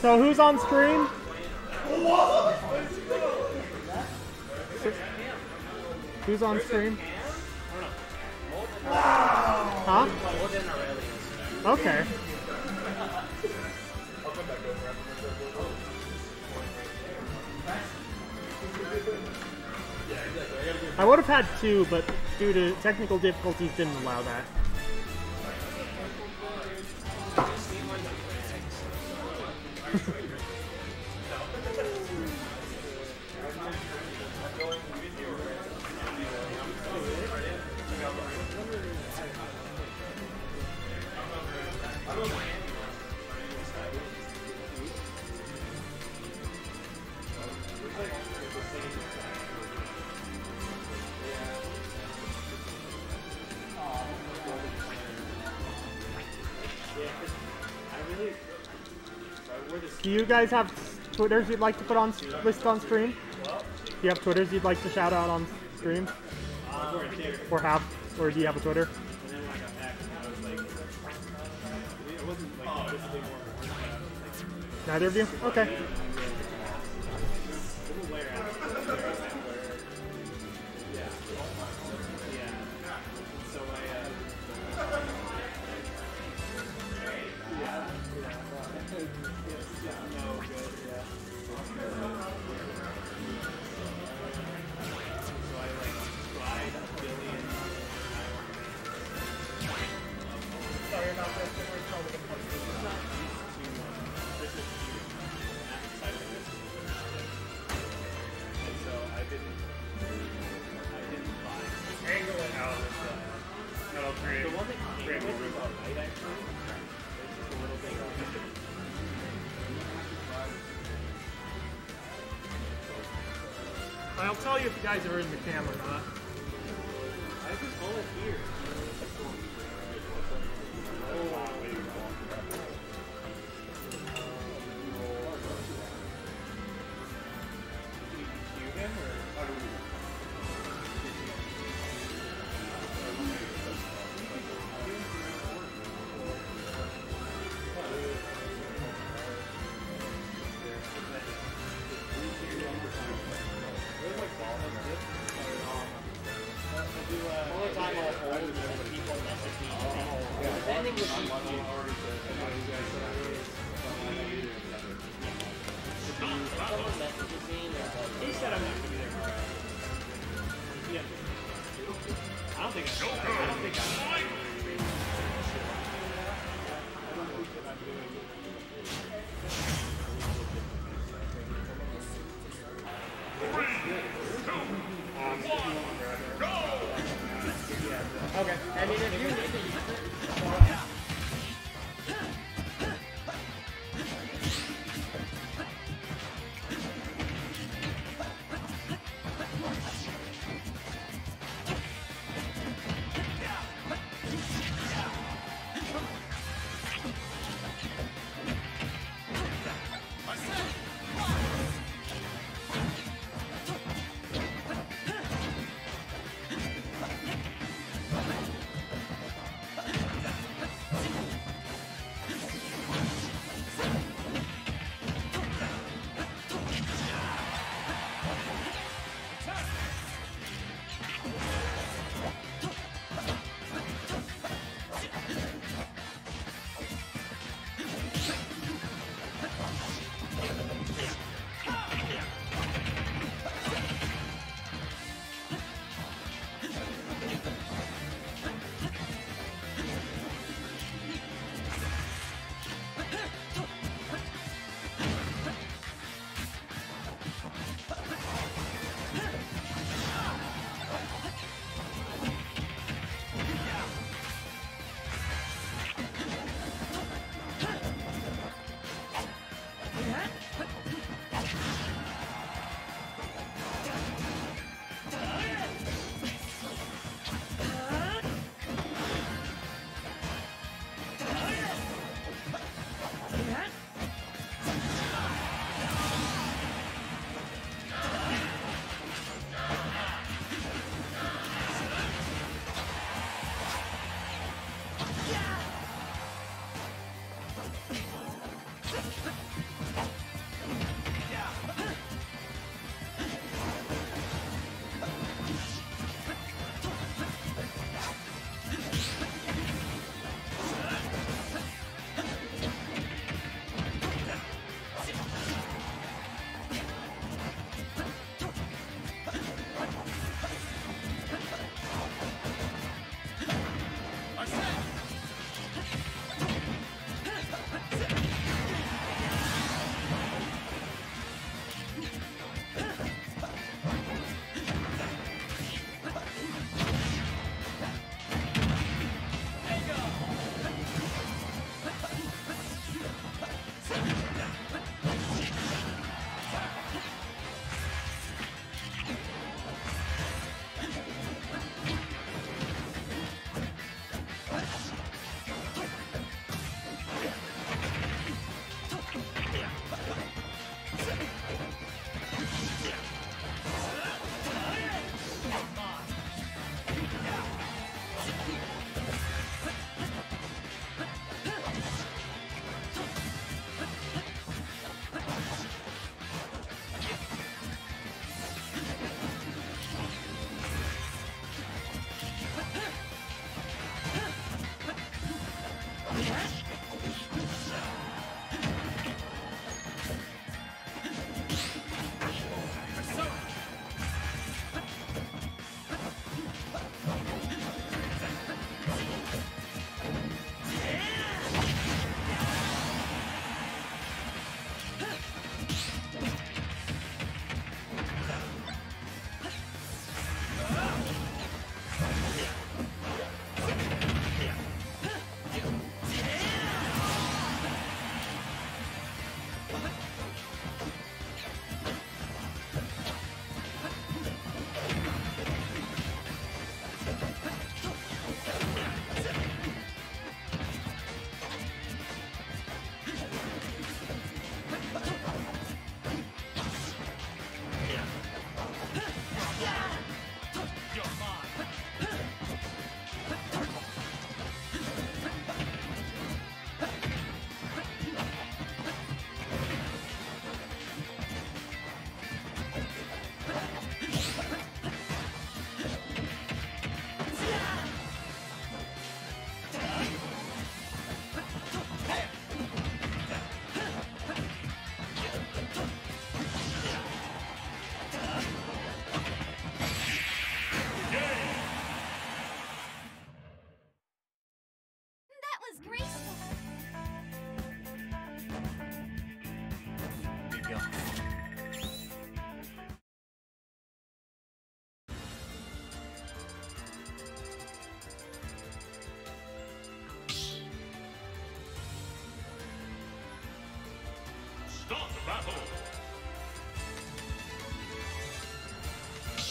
So who's on stream? Who's on stream? Huh? Okay. I would have had two, but due to technical difficulties, didn't allow that. Do you guys have Twitters you'd like to put on list on stream? Do you have Twitters you'd like to shout out on stream? Or do you have a Twitter? Neither of you? Okay. I'll tell you if you guys are in the cam or not. I can pull it here. Okay. I mean, if you need to use it.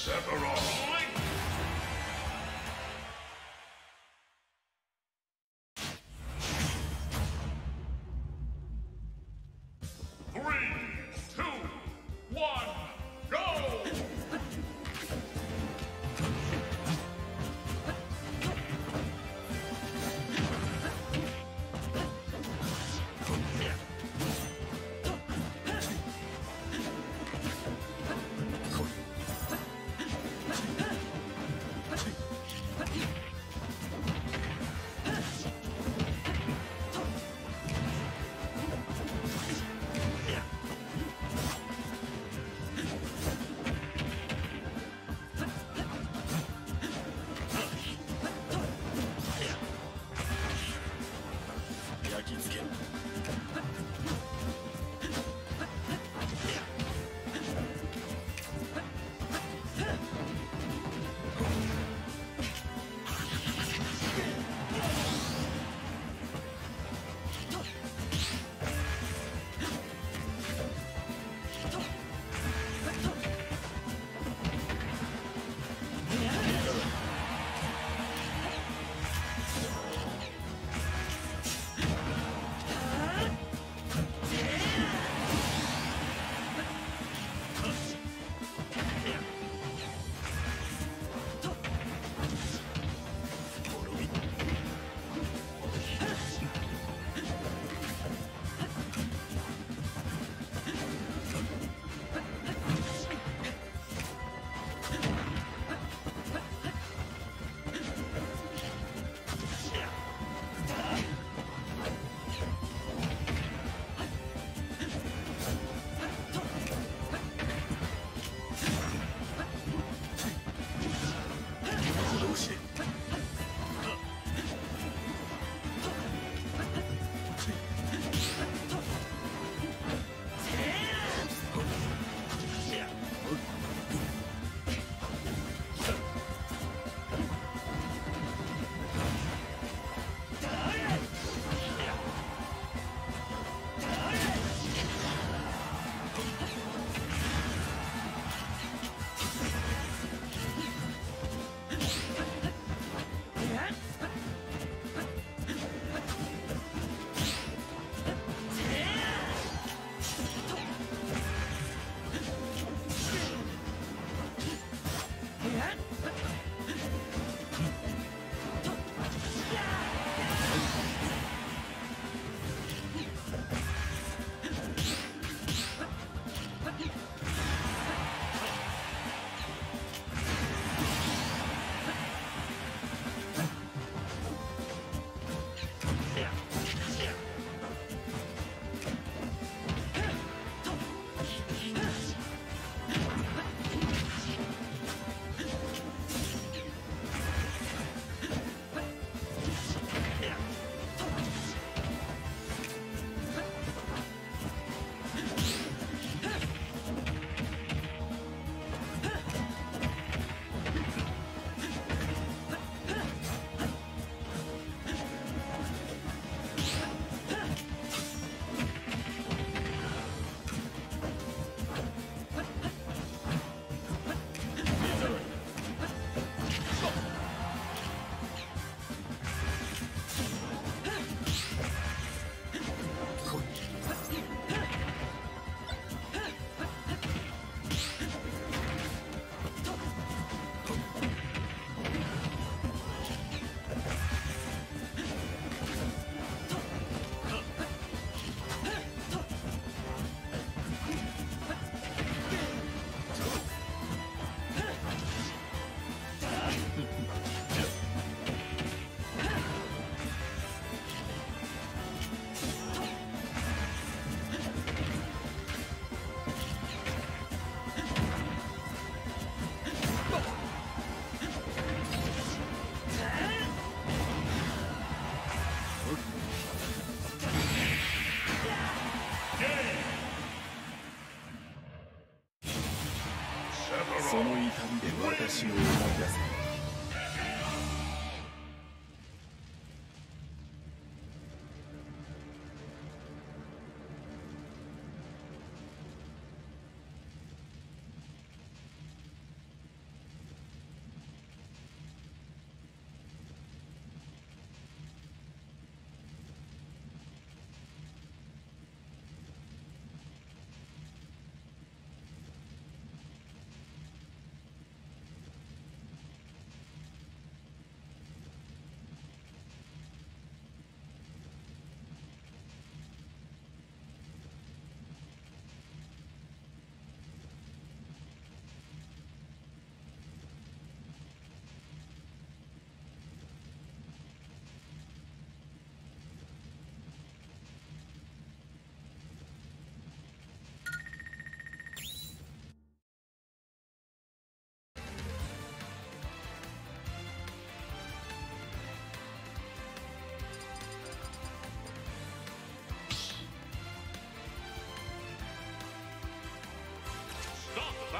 その痛みで私を思い出せ。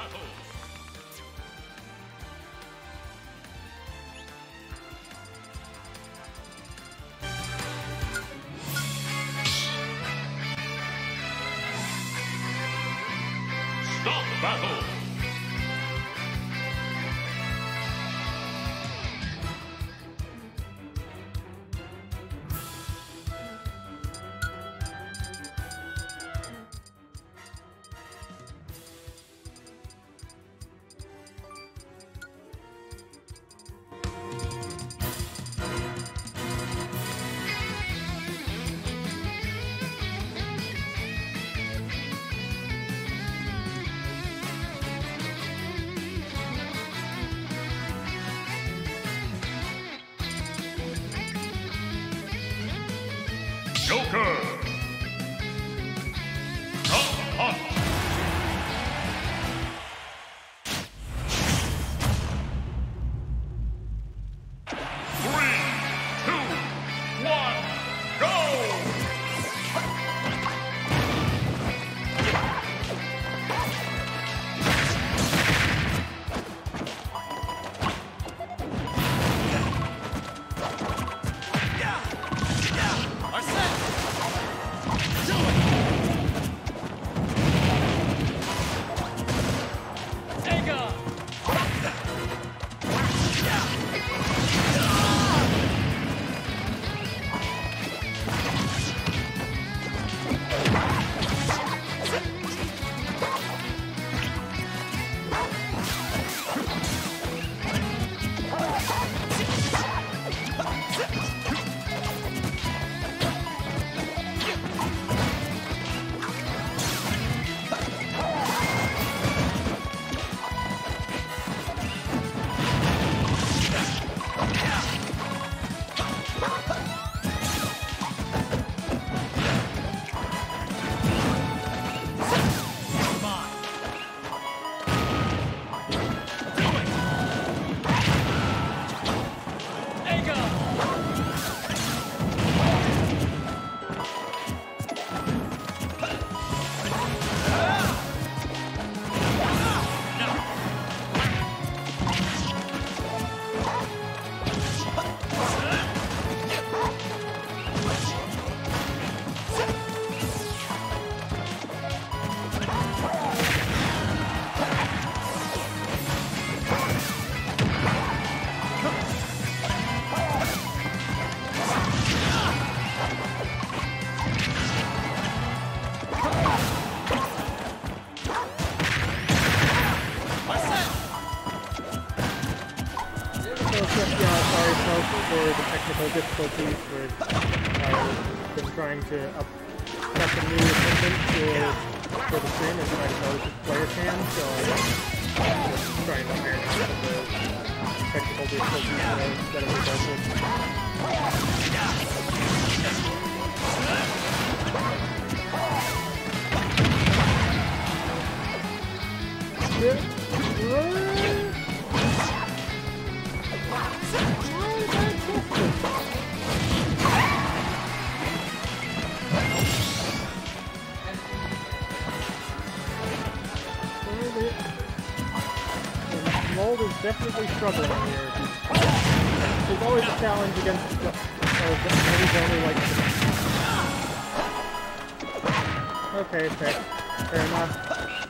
Stop battle! Joker! Come on! 3, 2, 1, go! Sorry folks for the technical difficulties. We've been trying to set some new equipment for the stream and try to know the player cam, so I'm just trying to iron out some of the technical difficulties that have resulted. Mold is definitely struggling here. There's always a challenge against the he's only like okay, fair enough.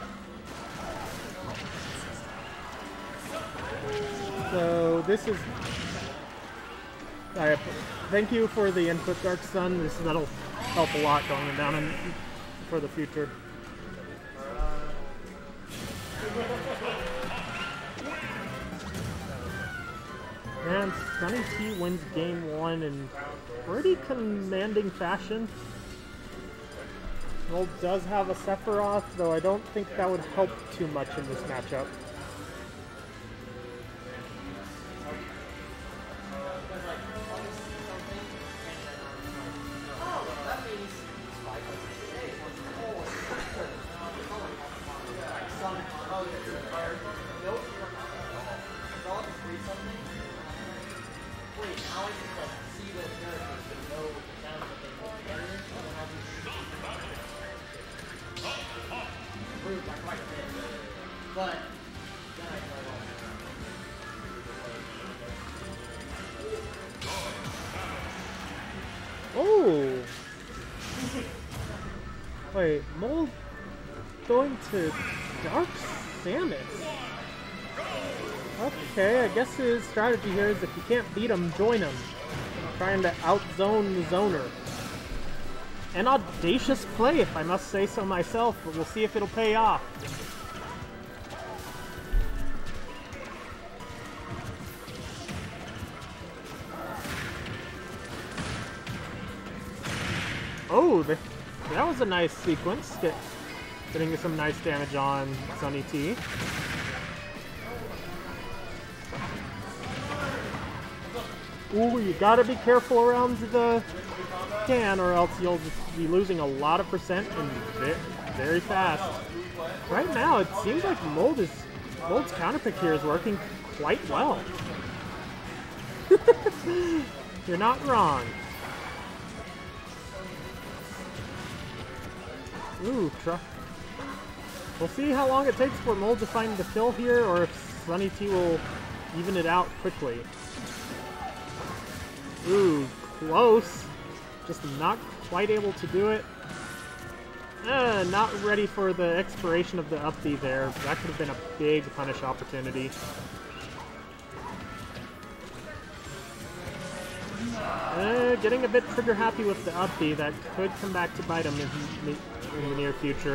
So this is thank you for the input, Dark Sun. That'll help a lot going down for the future. Man, Sunny T wins game 1 in pretty commanding fashion. Mold does have a Sephiroth, though I don't think that would help too much in this matchup. Oh! Wait, Mold going to Dark Samus? Okay, I guess his strategy here is if you can't beat him, join him. Trying to outzone the zoner. An audacious play, if I must say so myself, but we'll see if it'll pay off. Oh, that was a nice sequence. Getting some nice damage on Sunny T. Ooh, you gotta be careful around the can or else you'll just be losing a lot of percent and very fast. Right now, it seems like Mold's counterpick here is working quite well. You're not wrong. Ooh, we'll see how long it takes for Mold to find the kill here, or if Sunny T will even it out quickly. Ooh, close. Just not quite able to do it. Not ready for the expiration of the up B there. That could have been a big punish opportunity. Getting a bit trigger happy with the up B. That could come back to bite him in the near future.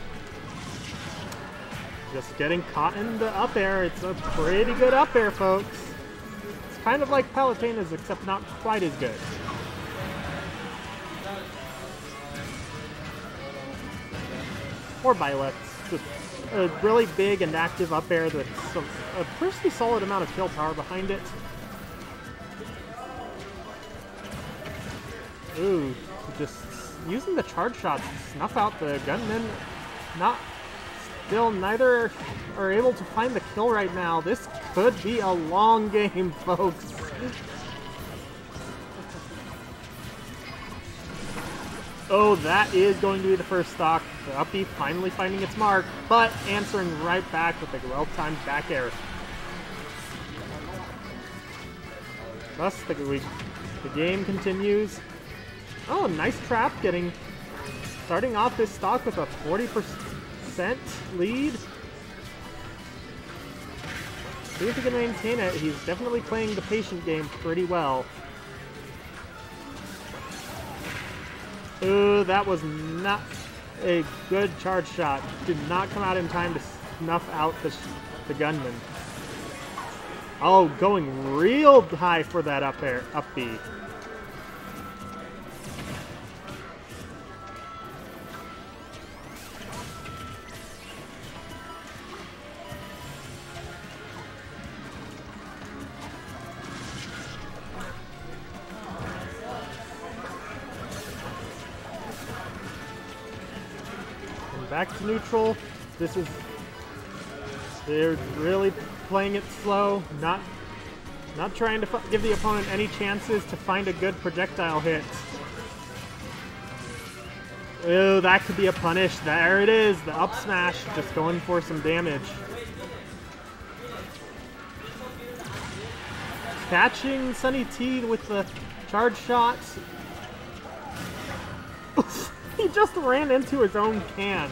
Just getting caught in the up air. It's a pretty good up air, folks. It's kind of like Palutena's, except not quite as good. Or Violet's. Just a really big and active up air that's a pretty solid amount of kill power behind it. Ooh, just using the charge shot to snuff out the gunman. Neither are able to find the kill right now. This could be a long game, folks. Oh, that is going to be the first stock. The up B finally finding its mark, but answering right back with a well-timed back air. Thus, the game continues. Oh, nice trap, starting off this stock with a 40% lead. See if he can maintain it. He's definitely playing the patient game pretty well. Ooh, that was not a good charge shot. Did not come out in time to snuff out the gunman. Oh, going real high for that up B. Back to neutral. They're really playing it slow, not trying to give the opponent any chances to find a good projectile hit. Ooh, that could be a punish. There it is, the up smash, just going for some damage. Catching Sunny T with the charge shots. He just ran into his own can.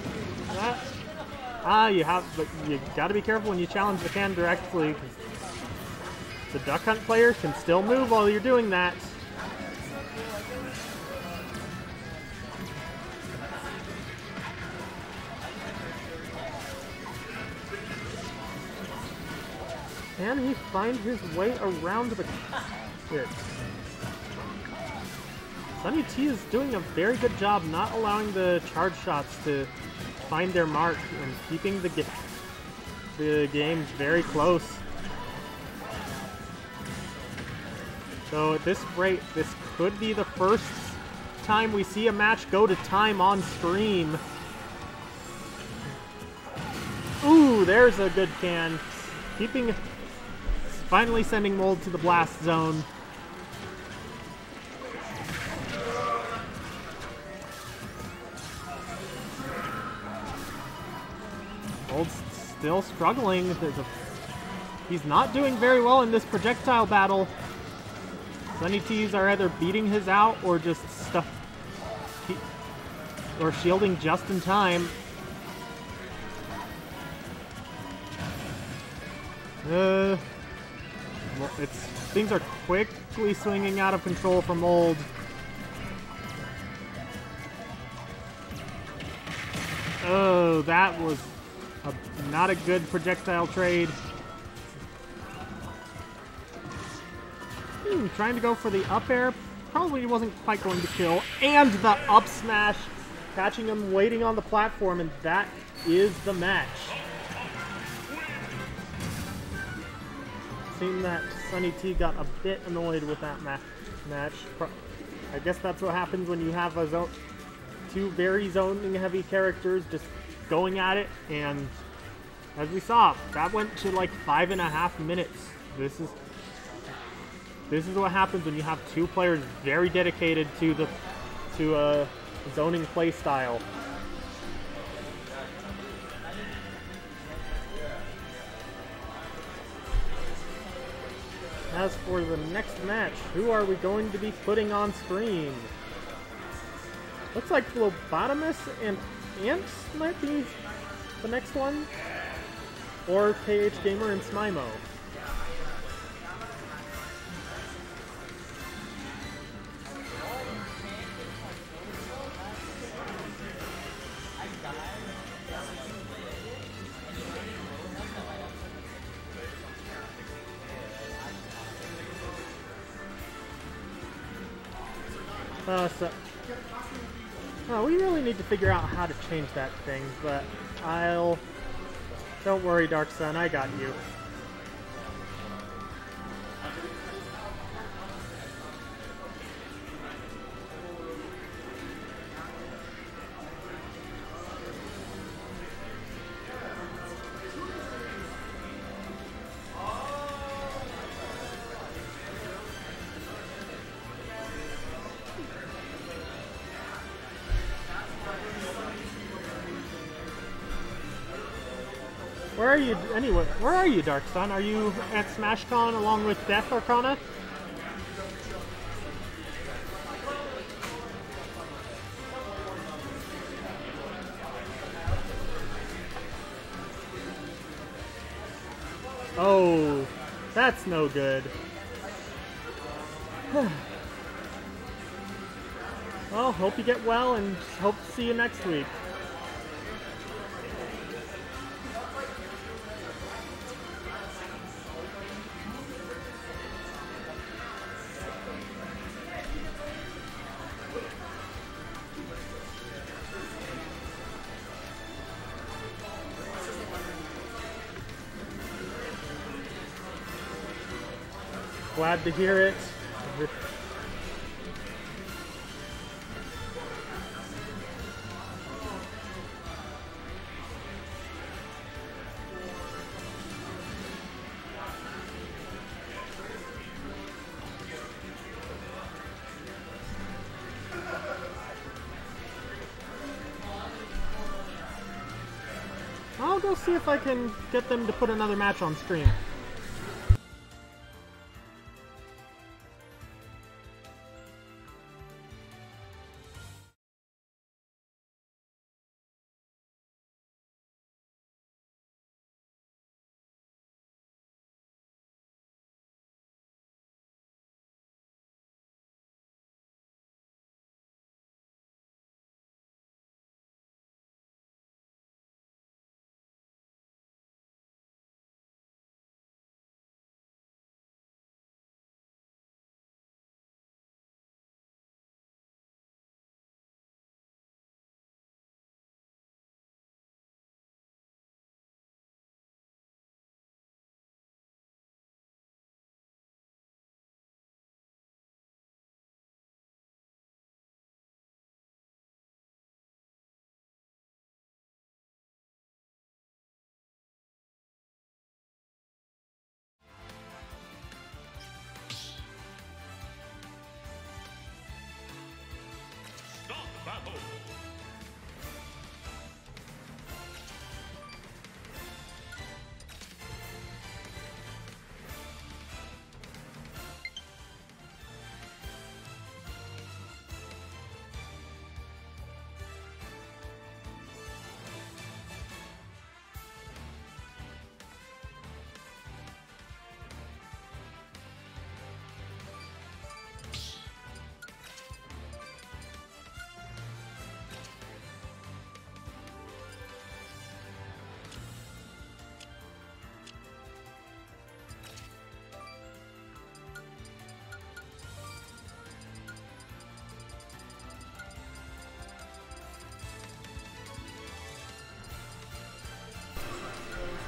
But you gotta be careful when you challenge the can directly, because the Duck Hunt player can still move while you're doing that. Can he find his way around the... Here. Sunny T is doing a very good job not allowing the charge shots to find their mark and keeping the game very close. So at this rate, this could be the first time we see a match go to time on stream. Ooh, there's a good can. Finally sending Mold to the blast zone. Mold's still struggling. He's not doing very well in this projectile battle. Sunny T's are either beating his out or just or shielding just in time. Well, things are quickly swinging out of control for Mold. Oh, that was not a good projectile trade. Trying to go for the up air. Probably wasn't quite going to kill. And the up smash, catching him waiting on the platform, and that is the match. Seemed that Sunny T got a bit annoyed with that match. I guess that's what happens when you have two very zoning heavy characters just going at it, and as we saw, that went to like 5.5 minutes. This is what happens when you have two players very dedicated to zoning play style. As for the next match, who are we going to be putting on screen? Looks like Phlebotomus and Ants might be the next one. Or KH Gamer and Smimo. We really need to figure out how to change that thing, but don't worry, Dark Sun, I got you. Where are you, anyway? Where are you, Dark Sun? Are you at SmashCon along with Death Arcana? Oh, that's no good. Well, hope you get well and hope to see you next week. Glad to hear it. I'll go see if I can get them to put another match on stream.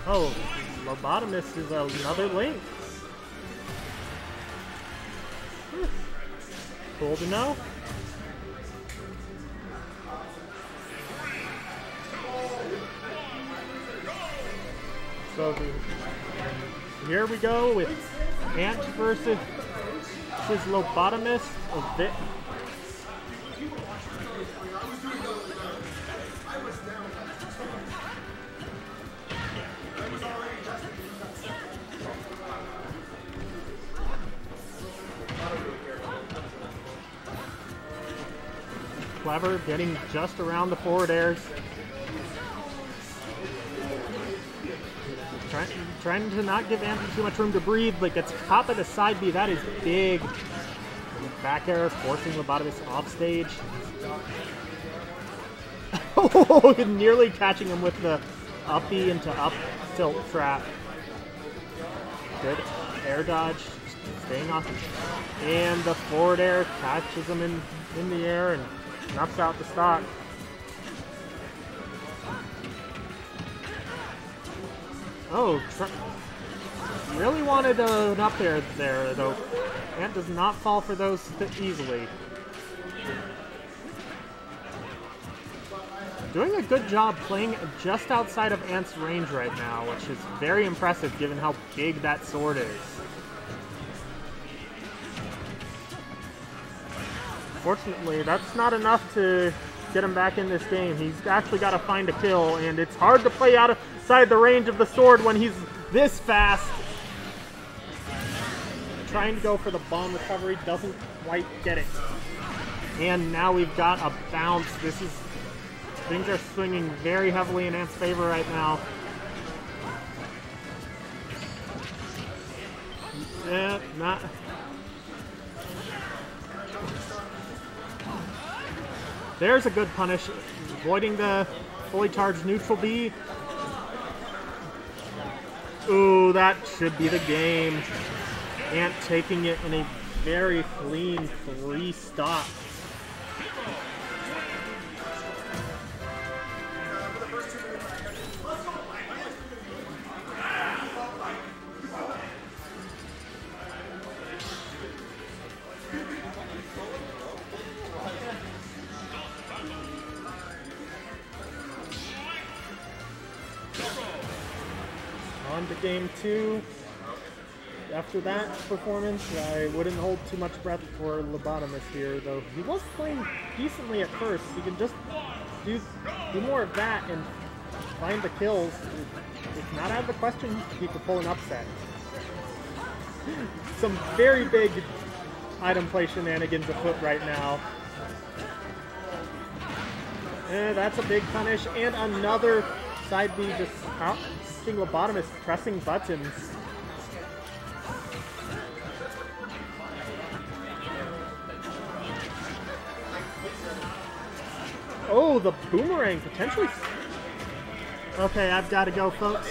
Oh, Lobotomist is another link. Cool to know. So here we go with Ant versus Lobotomist. Clever, getting just around the forward airs. Trying to not give Anthony too much room to breathe, but gets caught by the side B. That is big. Back air, forcing Lobotomist off stage. Oh, nearly catching him with the up B into up tilt trap. Good air dodge, staying off. And the forward air catches him in the air and knocks out the stock. Oh, really wanted an up air there, though. Ant does not fall for those easily. Doing a good job playing just outside of Ant's range right now, which is very impressive given how big that sword is. Fortunately, that's not enough to get him back in this game. He's actually got to find a kill, and it's hard to play outside the range of the sword when he's this fast. Trying to go for the bomb recovery, doesn't quite get it. And now we've got a bounce. Things are swinging very heavily in Ant's favor right now. Yeah, not... There's a good punish, avoiding the fully charged neutral B. Ooh, that should be the game. Ant taking it in a very clean 3 stop. On to game 2. After that performance, I wouldn't hold too much breath for Lobotomist here, though he was playing decently at first. He can just do more of that and find the kills. It's not out of the question he could pull an upset. Some very big item play shenanigans afoot right now. That's a big punish, and another side B just out. Lobotomist pressing buttons. Oh, the boomerang potentially. Okay, I've got to go, folks.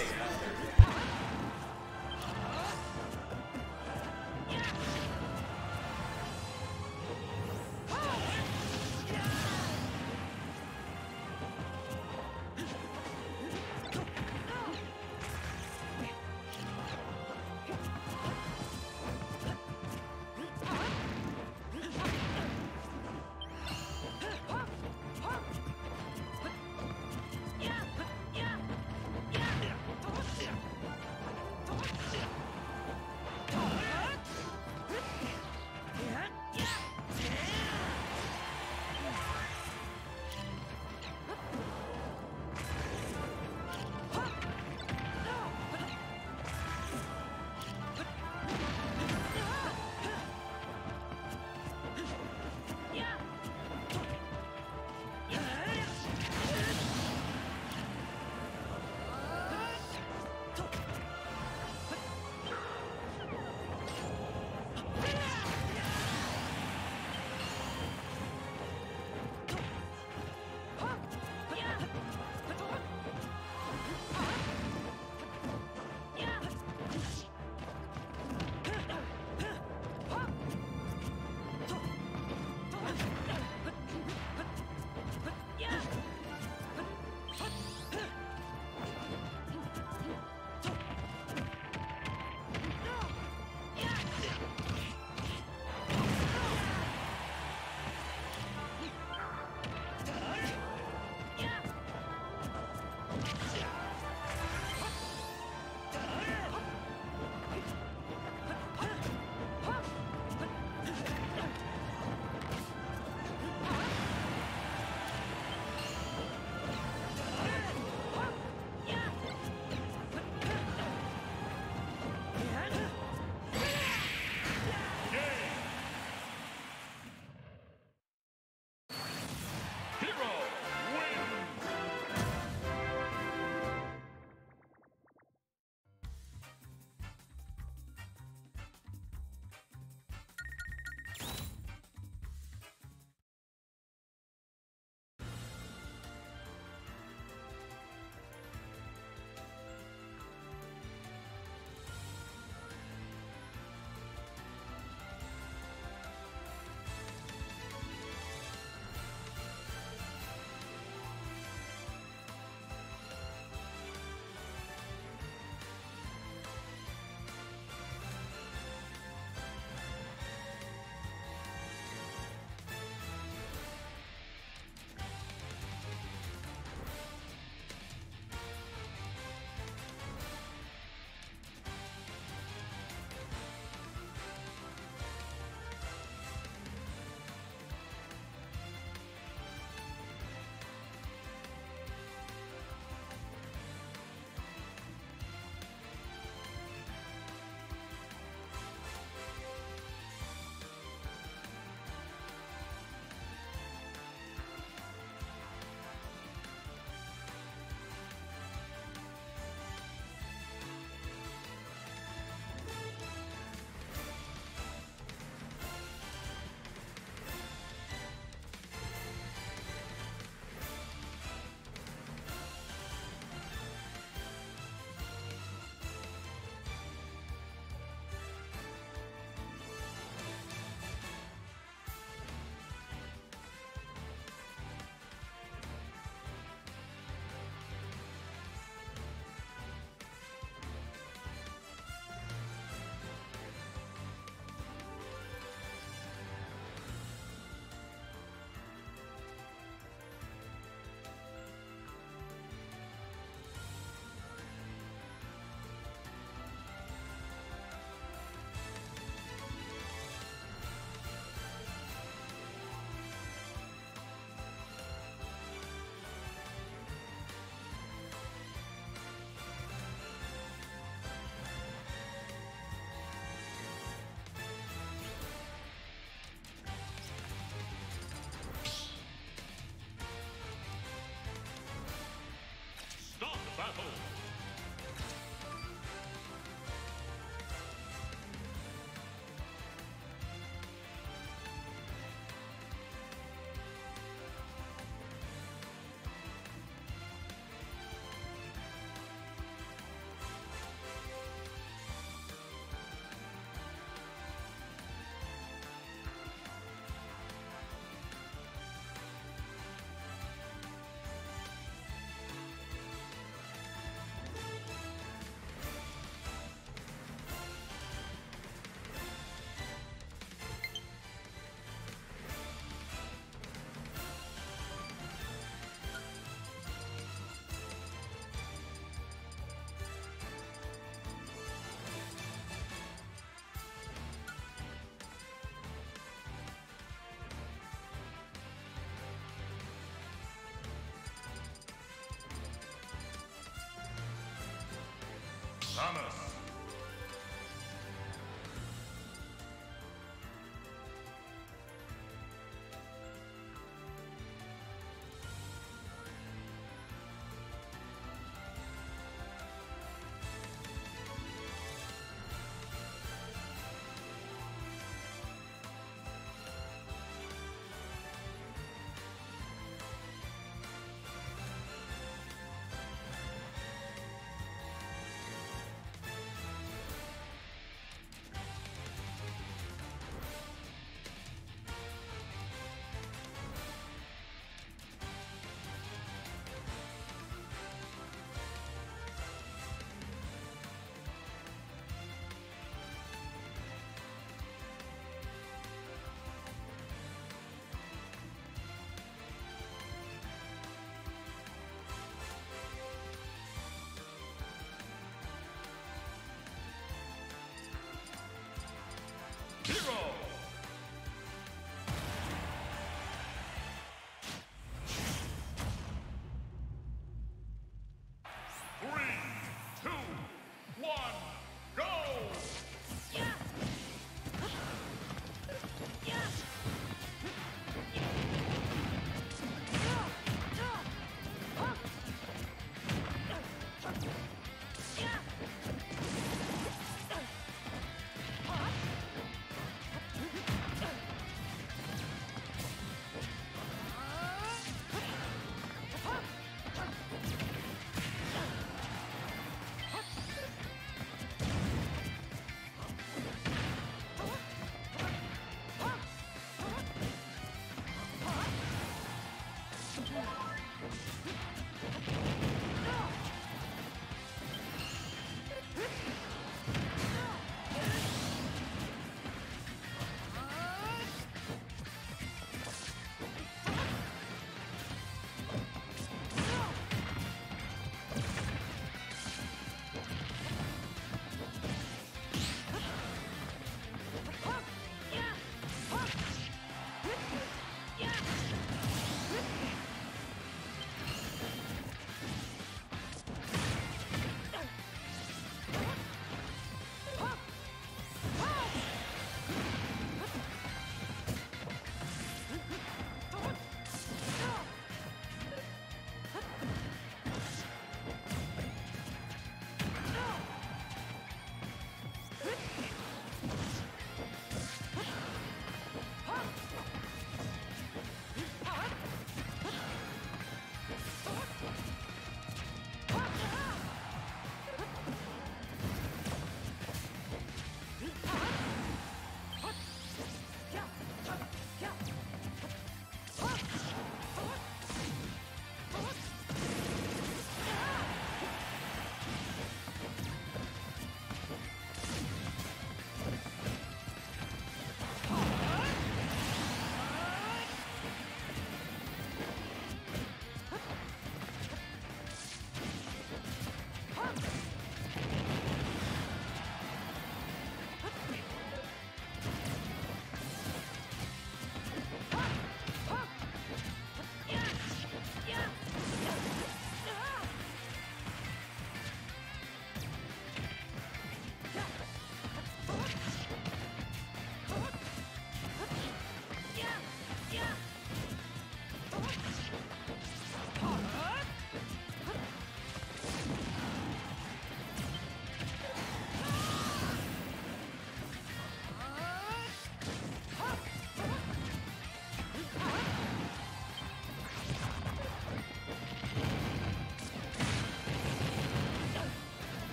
Samus.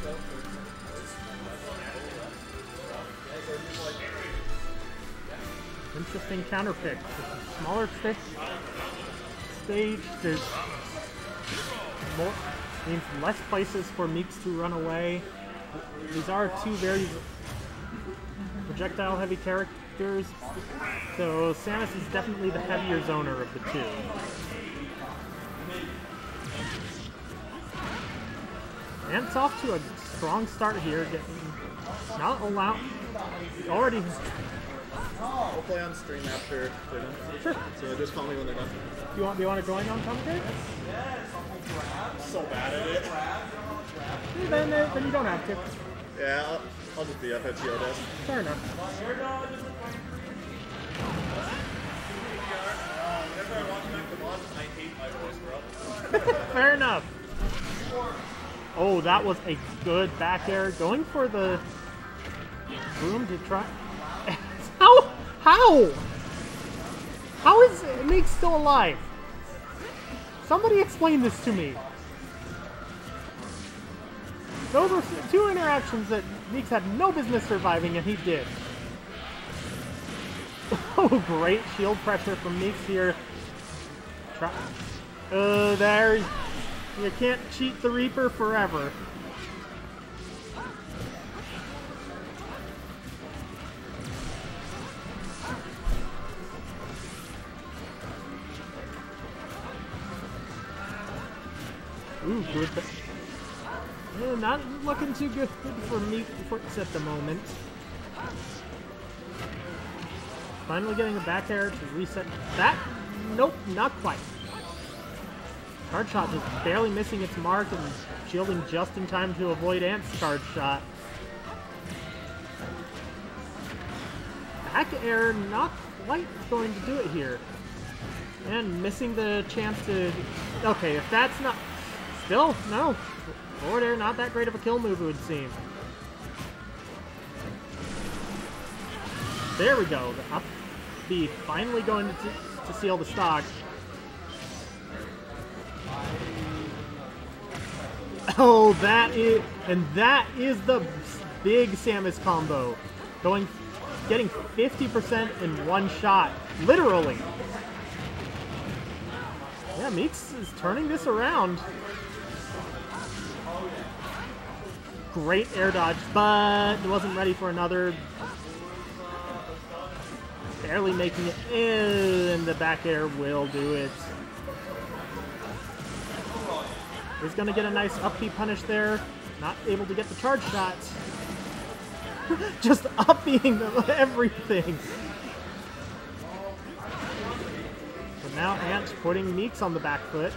Interesting counter pick. Smaller stage, there's more, means less places for Meeks to run away. These are two very projectile heavy characters, so Samus is definitely the heavier zoner of the two. And it's off to a strong start here, not allowed, already. We'll play on stream after they're done. Sure. So just call me when they're done. Do you want to join on commentary? I'm so bad at it. Then you don't have to. Yeah, I'll just be up at TO desk. Fair enough. Whenever I watch back the mods, I hate my voice, bro. Fair enough. Oh, that was a good back air. Going for the boom to try. How is Meek still alive? Somebody explain this to me. Those were two interactions that Meeks had no business surviving, and he did. Oh, great shield pressure from Meeks here. There. You can't cheat the Reaper forever. Ooh, good. Yeah, not looking too good for Meek at the moment. Finally getting a back air to reset that. Nope, not quite. Card shot just barely missing its mark and shielding just in time to avoid Ant's card shot. Back air not quite going to do it here. And missing the chance to... Okay, if that's not... Still, no. Forward air, not that great of a kill move, it would seem. There we go. The up B finally going to seal the stock. Oh, that is the big Samus combo. Getting 50% in one shot. Literally. Yeah, Meeks is turning this around. Great air dodge, but wasn't ready for another. Barely making it, and the back air will do it. He's gonna get a nice up B punish there. Not able to get the charge shot. Just up being everything. But now Ant putting Meeks on the back foot.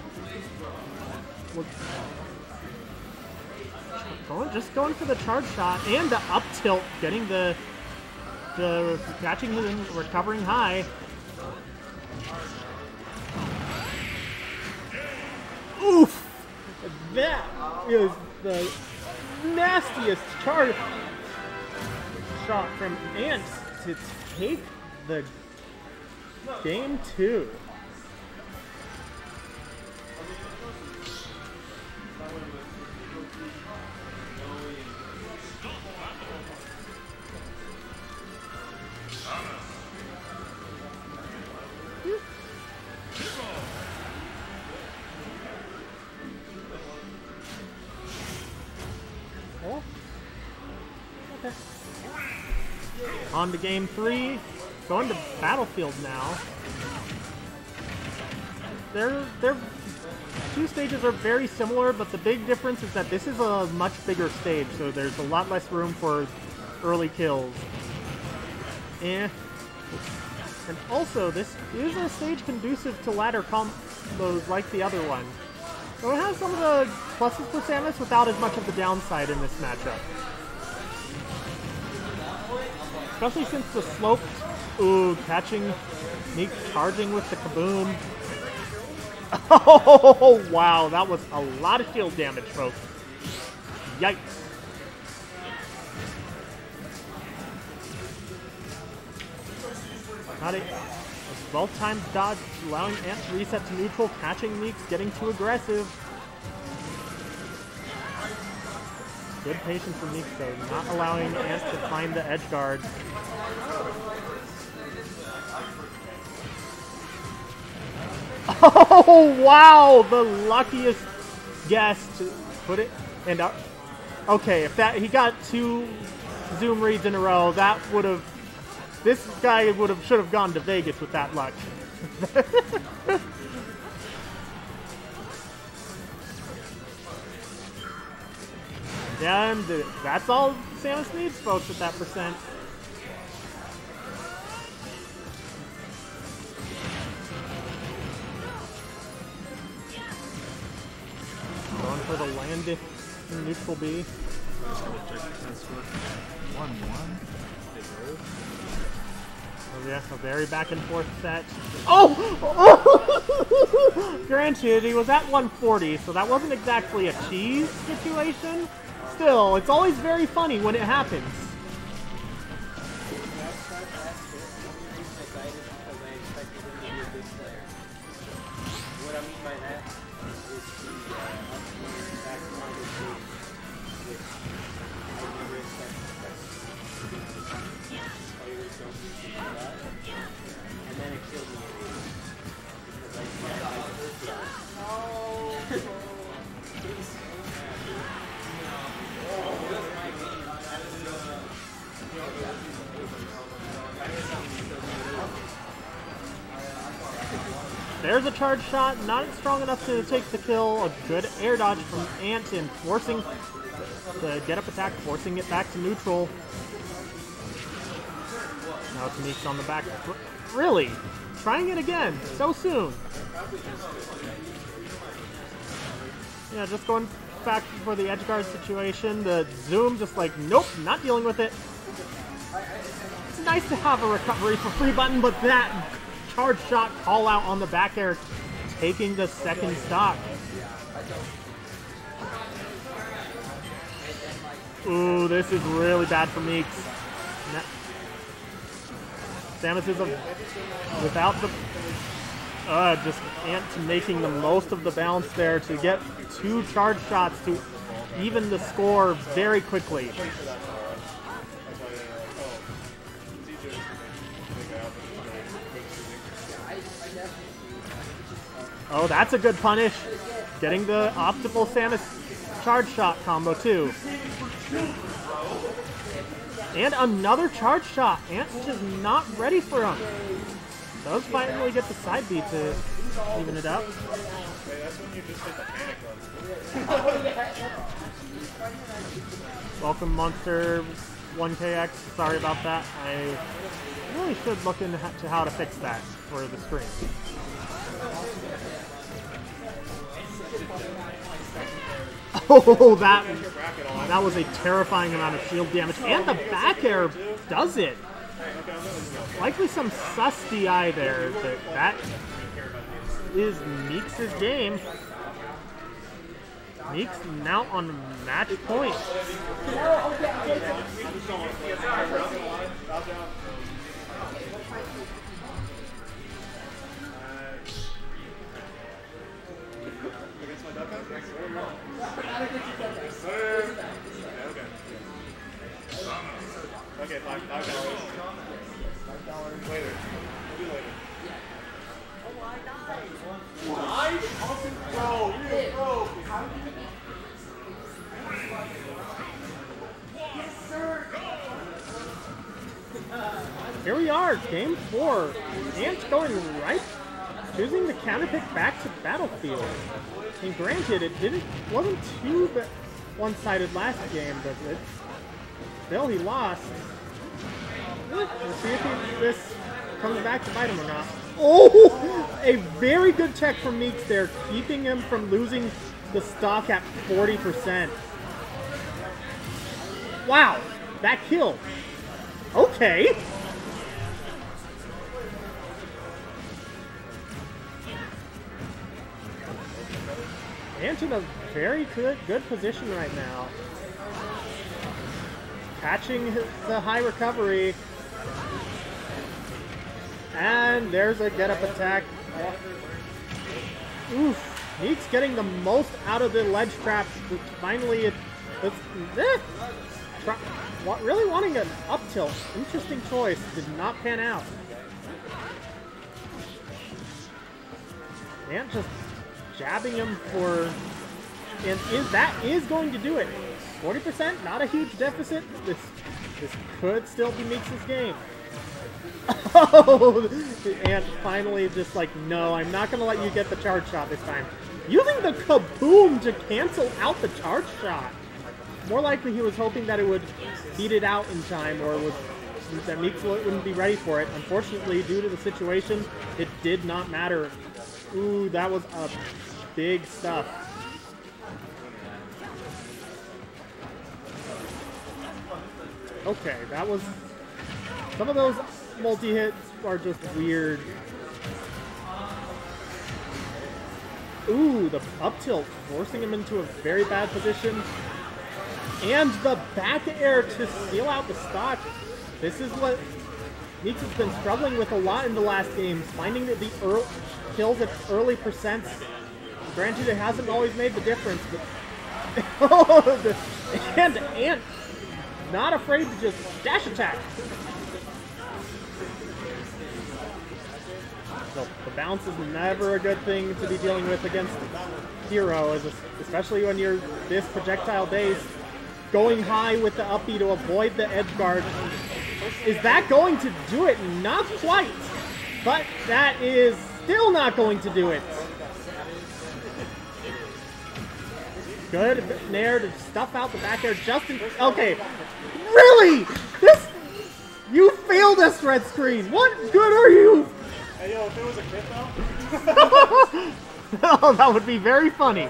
Just going for the charge shot and the up tilt, getting the catching him and recovering high. Oof! That is the nastiest charge shot from Ant to take the game 2. On to game 3, going to Battlefield now. Their two stages are very similar, but the big difference is that this is a much bigger stage, so there's a lot less room for early kills. And also, this is a stage conducive to ladder combos like the other one. So it has some of the pluses for Samus without as much of the downside in this matchup. Especially since the slope, ooh, catching, Meek charging with the kaboom. Oh, wow, that was a lot of shield damage, folks. Yikes. Not a well-timed dodge, allowing Ant to reset to neutral, catching Meeks, getting too aggressive. Good patience from Meeks, though, not allowing Ant to find the edge guard. Oh, wow! The luckiest guess to put it. And okay, if that he got 2 zoom reads in a row, that would have. This guy should have gone to Vegas with that luck. And that's all Samus needs, folks, at that percent. Going for the landing neutral B. 1-1. Oh yeah, a very back and forth set. Oh! Granted, he was at 140, so that wasn't exactly a cheese situation. Still, it's always very funny when it happens. What I mean by that is the back behind his feet, which I never expected. I always don't do something like that. And then it killed me because I There's a charge shot, not strong enough to take the kill. A good air dodge from Ant and forcing the get-up attack, forcing it back to neutral. Now it's Meeks on the back. Really? Trying it again, so soon. Yeah, just going back for the edge guard situation. The zoom just like, nope, not dealing with it. It's nice to have a recovery for free button, but that charge shot call out on the back air, taking the second stock. Ooh, this is really bad for Meeks. Samus is without the just Ant making the most of the balance there to get 2 charge shots to even the score very quickly. Oh, that's a good punish. Getting the optimal Samus charge shot combo too. And another charge shot. Ant's just not ready for him. Does finally get the side B to even it up. Welcome, Monster 1KX. Sorry about that. I really should look into how to fix that for the stream. Oh, that was a terrifying amount of shield damage, and the back air does it. Likely some sus DI there, but that is Meeks' game. Meeks now on match point. Okay, $5 later. We'll do later. Why? Bro, you're a pro. Yes, sir. Here we are, game 4. Ant's going right, choosing the counter pick back to Battlefield. And granted, it wasn't too one-sided last game, but still he lost. We'll see if this comes back to bite him or not. Oh! A very good check from Meeks there, keeping him from losing the stock at 40%. Wow, that killed. Okay. Ant in a very good position right now. Catching the high recovery. And there's a get-up attack. Oof. Meeks getting the most out of the ledge trap. Finally, It's, eh. Really wanting an up tilt. Interesting choice. Did not pan out. And just jabbing him for... And that is going to do it. 40%, not a huge deficit. This could still be Meeks' game. Oh! And finally just like, no, I'm not going to let you get the charge shot this time. Using the kaboom to cancel out the charge shot. More likely he was hoping that it would beat it out in time, or that Meeks wouldn't be ready for it. Unfortunately, due to the situation, it did not matter. Ooh, that was a big stuff. Okay, that was... Some of those multi-hits are just weird. Ooh, the up tilt, forcing him into a very bad position. And the back air to steal out the stock. This is what Meeks has been struggling with a lot in the last games, finding that the kills at early percents. Granted, it hasn't always made the difference, but... and not afraid to just dash attack. So the bounce is never a good thing to be dealing with against Hero, especially when you're this projectile based. Going high with the up B to avoid the edge guard. Is that going to do it? Not quite. But that is still not going to do it. Good nair to stuff out the back air just in... Okay. Really? You failed us, red screen. What good are you? Hey, yo, if it was a crit, though? Oh, that would be very funny.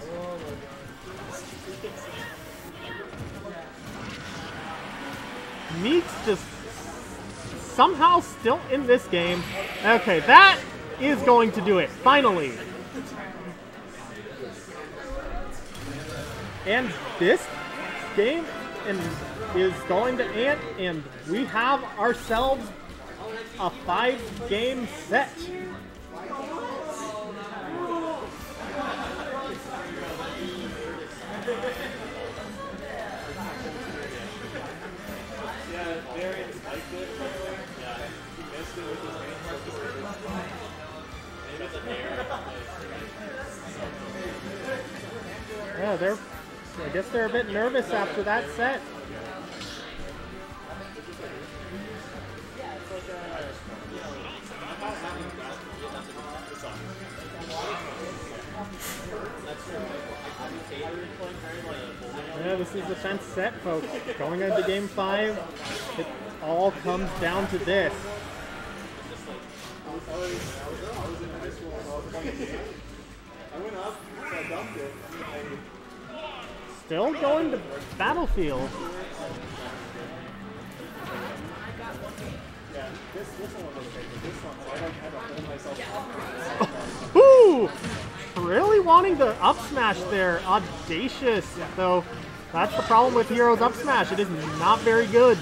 Meeks just somehow still in this game. Okay, that is going to do it, finally. And this game is going to Ant, and we have ourselves a 5-game set. Yeah, I guess they're a bit nervous after that set. Yeah, this is the 10th set, folks. Going into Game 5, it all comes down to this. Still going to Battlefield. Ooh! Really wanting the up smash there. Audacious, though. That's the problem with Hero's up smash. It is not very good.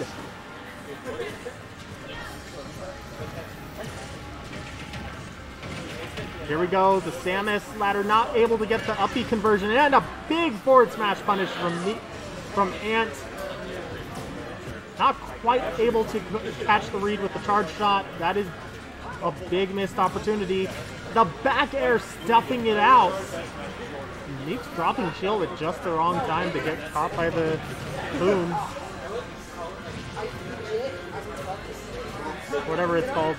Here we go, the Samus ladder not able to get the uppy conversion, and a big forward smash punish from Ant. Not quite able to catch the read with the charge shot. That is a big missed opportunity. The back air stuffing it out. Meeks dropping shield at just the wrong time to get caught by the boom. Whatever it's called.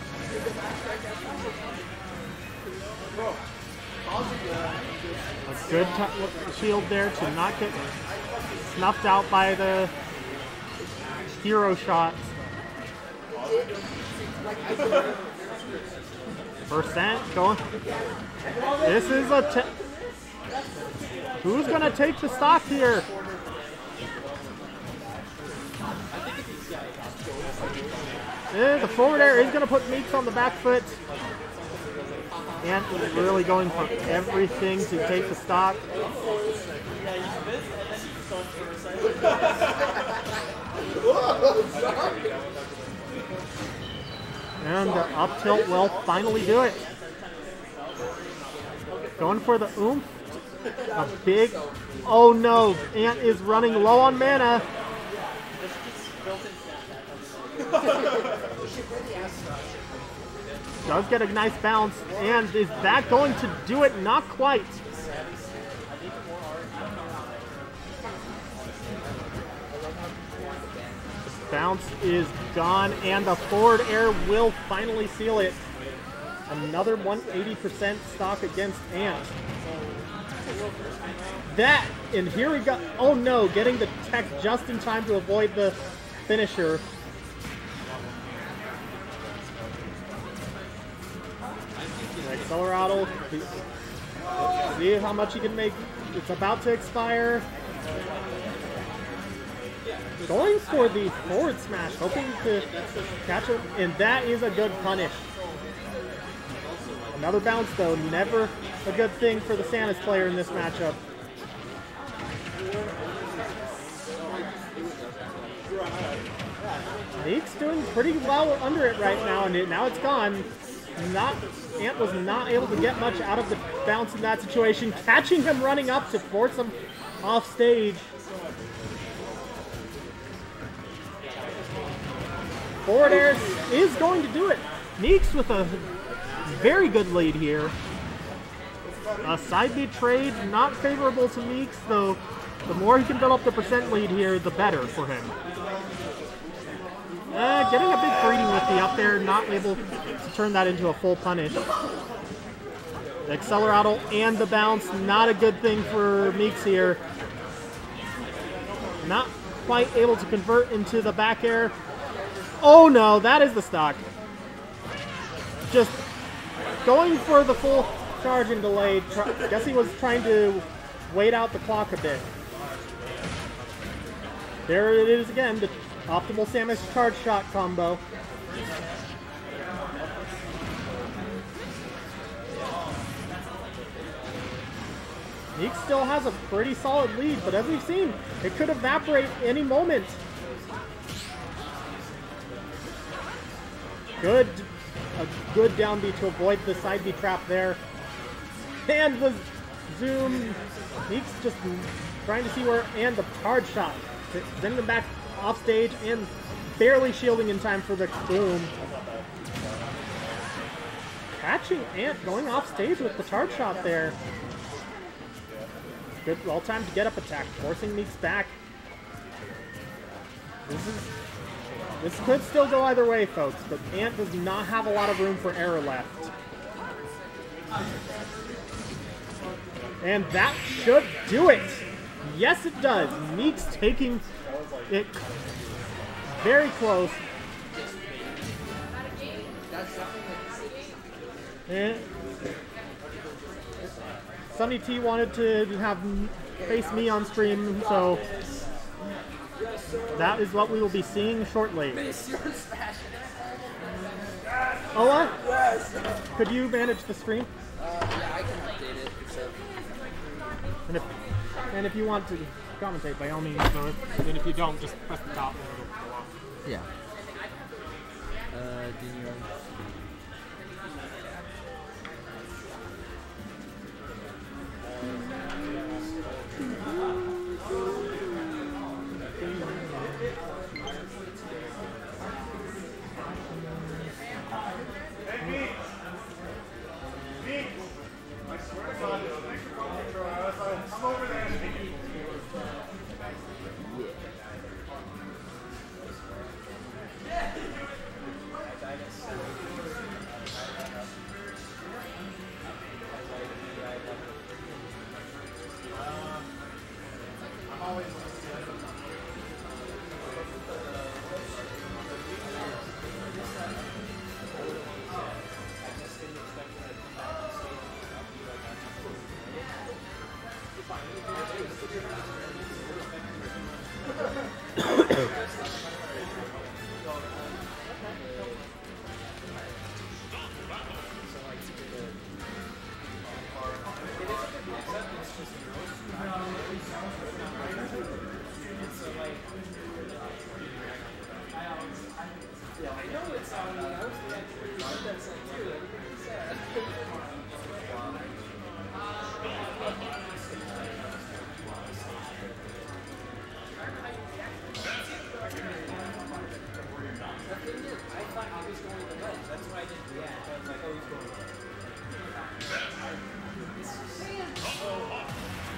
A good shield there to not get snuffed out by the hero shots. Percent going. This is a... Who's going to take the stock here? The forward air is going to put Meeks on the back foot. And really going for everything to take the stock. And the up tilt will finally do it. Going for the oomph A big... Oh no, Ant is running low on mana. Does get a nice bounce, and is that going to do it? Not quite. Bounce is gone, and the forward air will finally seal it. Another 180% stock against Ant. That, and here we go. Oh no, getting the tech just in time to avoid the finisher. Accelerato, see how much he can make. It's about to expire. Going for the forward smash, hoping to catch him, and that is a good punish. Another bounce though, never a good thing for the Sanus player in this matchup. Meek's doing pretty well under it right now, and now it's gone. Ant was not able to get much out of the bounce in that situation, catching him running up to force him off stage. Forward air is going to do it. Meeks with a very good lead here. A side B trade, not favorable to Meeks, though the more he can build up the percent lead here, the better for him. Getting a big greeting with the up there, not able to turn that into a full punish. The Accelerato and the bounce, not a good thing for Meeks here. Not quite able to convert into the back air. Oh no, that is the stock. Just going for the full charge and delay. Guess he was trying to wait out the clock a bit. There it is again, the optimal Samus charge shot combo. Meek still has a pretty solid lead, but as we've seen, it could evaporate any moment. A good down B to avoid the side B trap there. And the zoom. Meek's just trying to see where, and the charge shot. Sending them back off stage and barely shielding in time for the boom. Catching Ant going off stage with the charge shot there. Good, well timed to get up attack, forcing Meeks back. This could still go either way, folks, but Ant does not have a lot of room for error left. And that should do it! Yes, it does! Meeks taking it very close. And Sunny T wanted to have face me on stream, so that is what we will be seeing shortly. Ola? Yes. Could you manage the stream? Yeah, I can update it. And if you want to commentate, by all means, so and if you don't, just press the top and it'll go off. Yeah. Do you...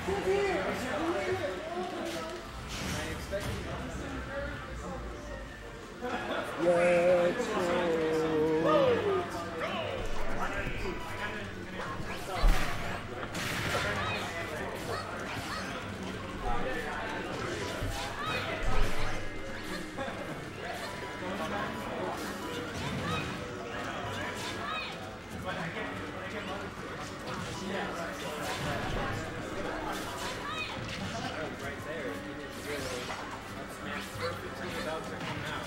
Let's go. Right there, he didn't really smash perfectly without coming out.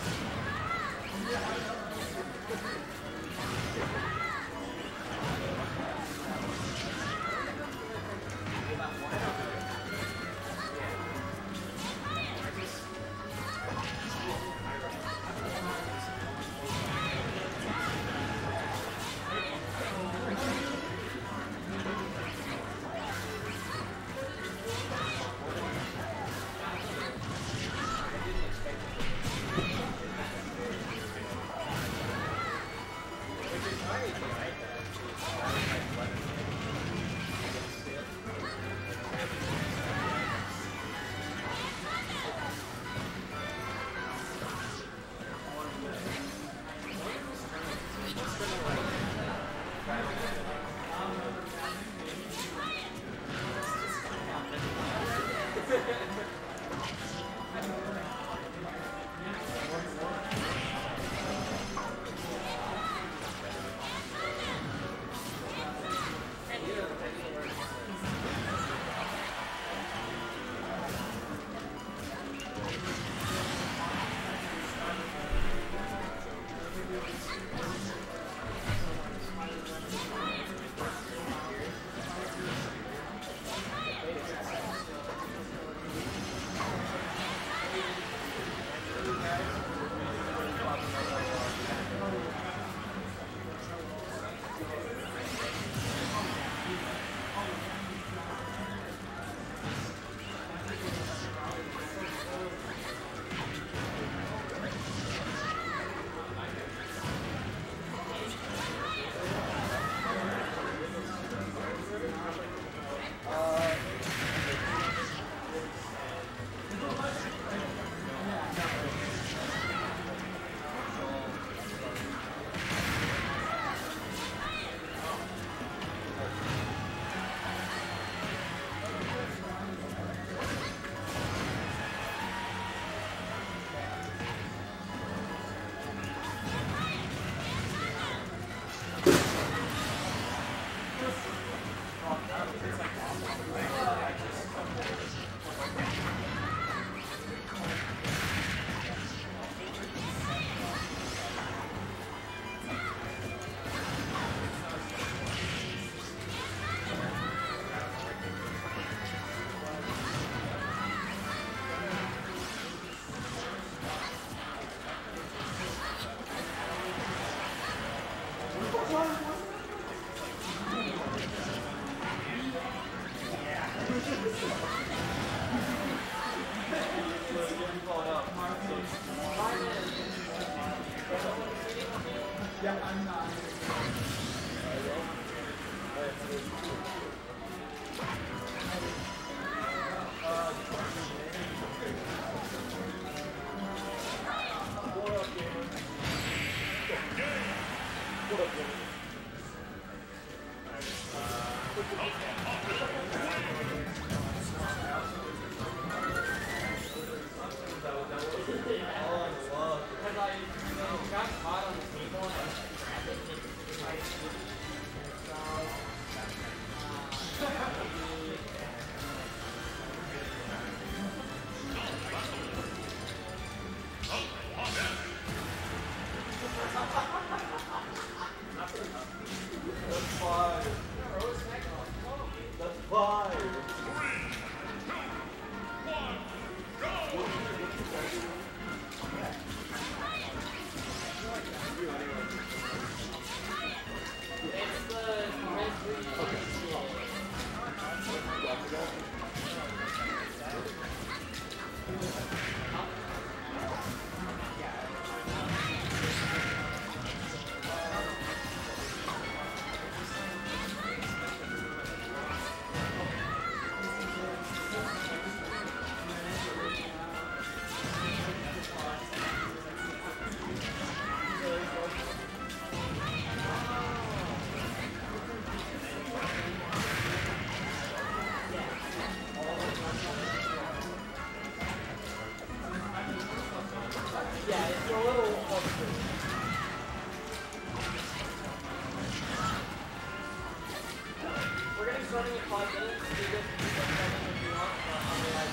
We're gonna be starting in 5 minutes. So you guys can keep on starting if you want. Otherwise,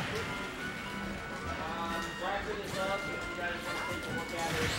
bracket is up. If you guys want to take a look at it,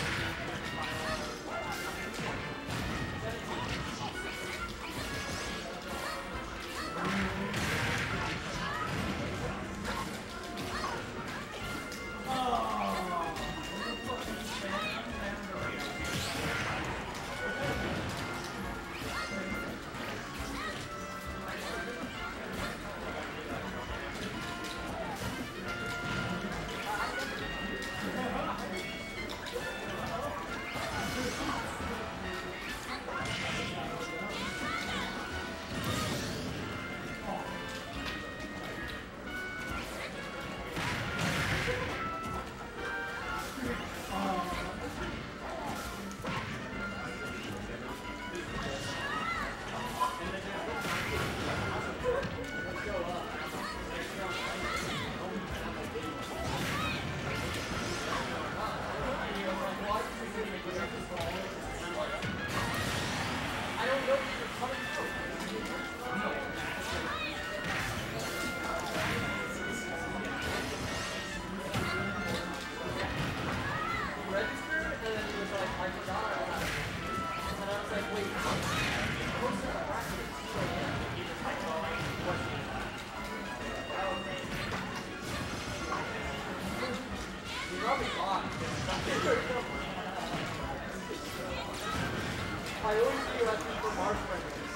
I always feel like people March friendly.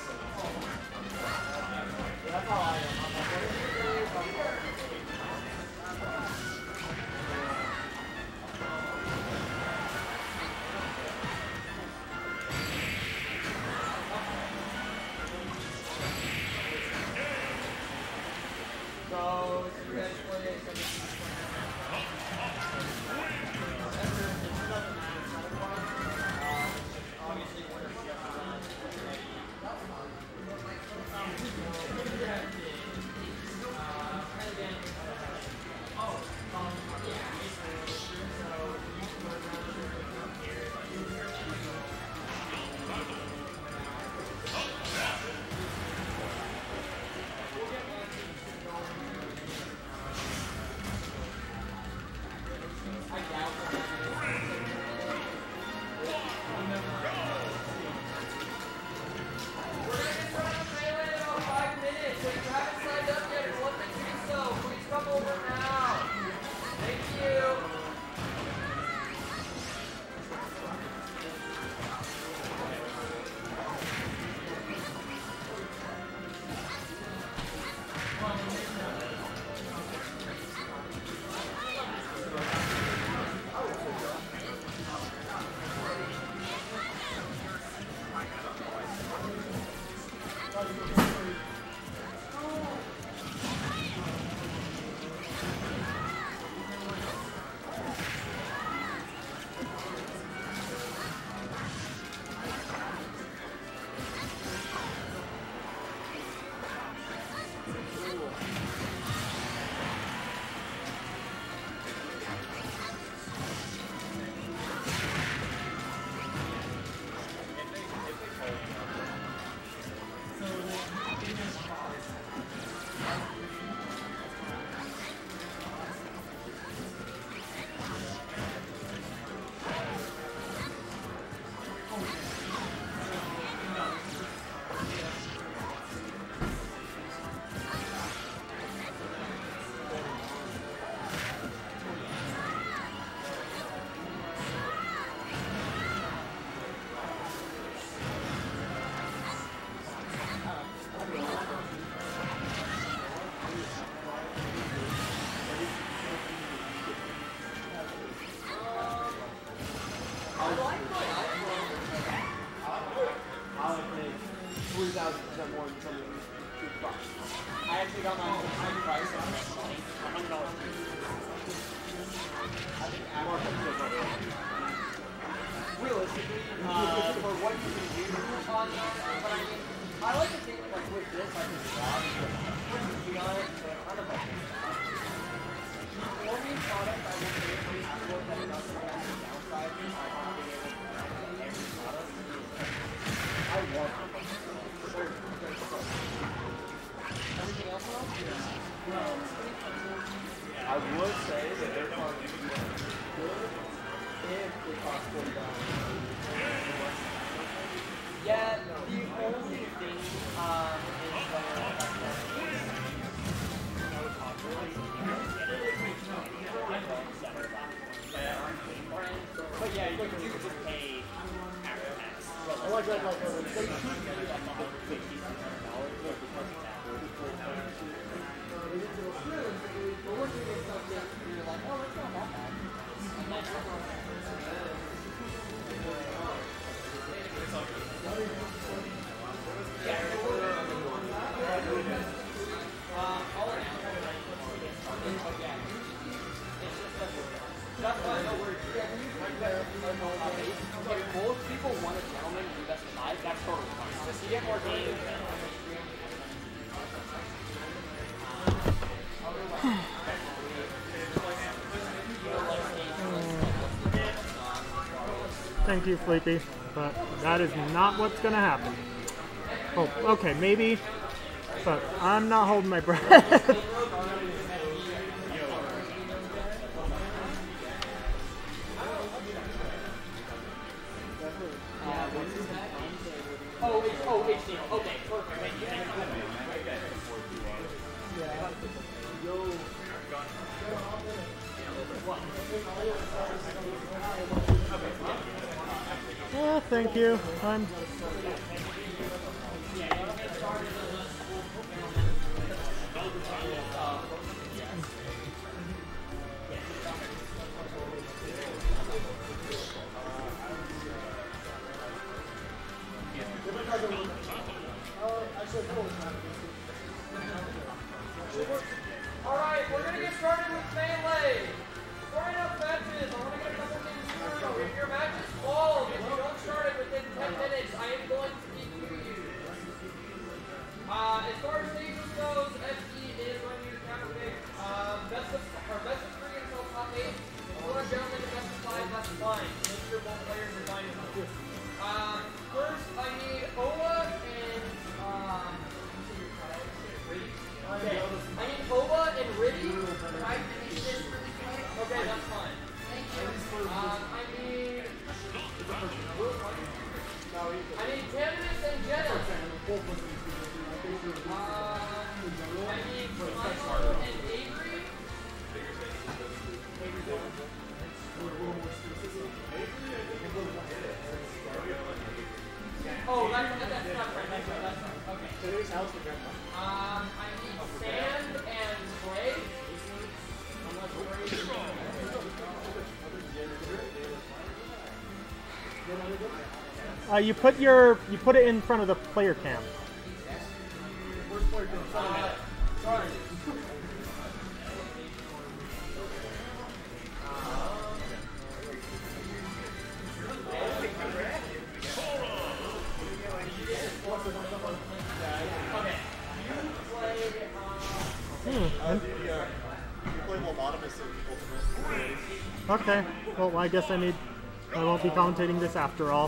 That's how I am. I'm like, what is it doing? So, you guys play obviously, I actually got my own price on it. $100. I think realistically, for what you can do on that, but I mean, I like to think like with this, I can drop and on it, but I don't know. The only product I will say is that it doesn't have the downside. I would say that their card is good if it costs $40. Yeah, the only thing is but yeah, you can just pay after tax. I like that, like, they should pay like $150 because of that. We're looking at something and you're like, oh, it's not that bad. And that's that's why I know we're if most people want a gentleman who invests in live, that's totally fine. Just to get more games. Thank you, Sleepy, but that is not what's gonna happen. Oh, okay, maybe, but I'm not holding my breath. HD. Okay, perfect. Thank you. Yeah, thank you. I'm... Alright, we're going to get started with melee. Starting up matches, I want to get a couple things through. If your match is called, if you don't start it within 10 minutes, I am going to DQ you. As far as stages goes, FE is going to be the counter pick. Best of 3 until top 8. If you want to gentlemen to best of 5, that's fine. Make sure both players are fine with it. First, I need Ola and okay. I need Ola and Riddy. Can I finish this really quick? Okay, that's fine. Thank you. I need Candace and Jenna. I need Michael and Avery. Oh, that's not right. That's right. Okay. Today's house for grandpa. I need Sand and Clay. You put it in front of the player cam. Sorry. Okay, well I guess I won't be commentating this after all.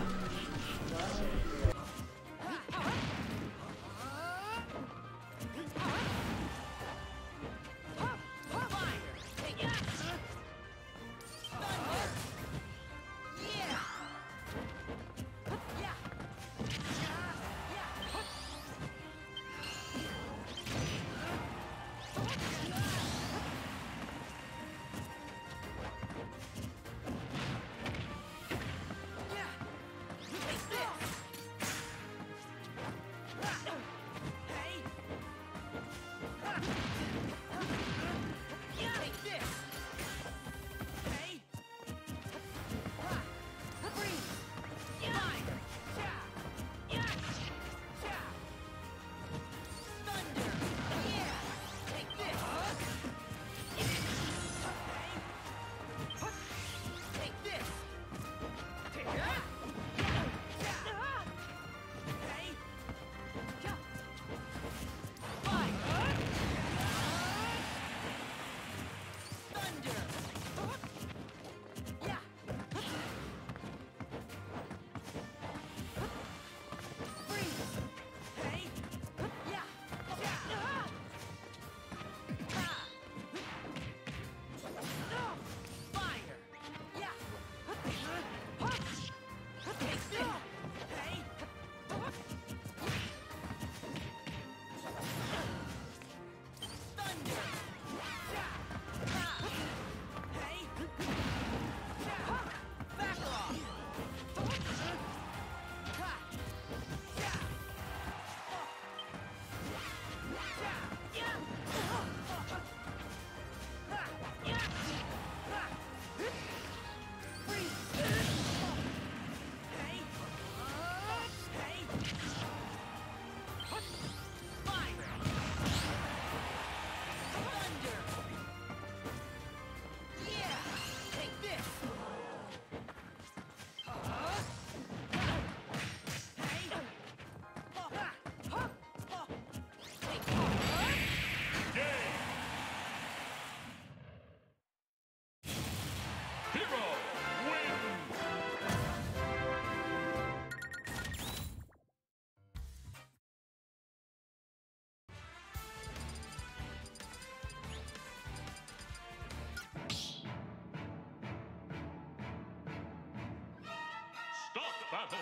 battle.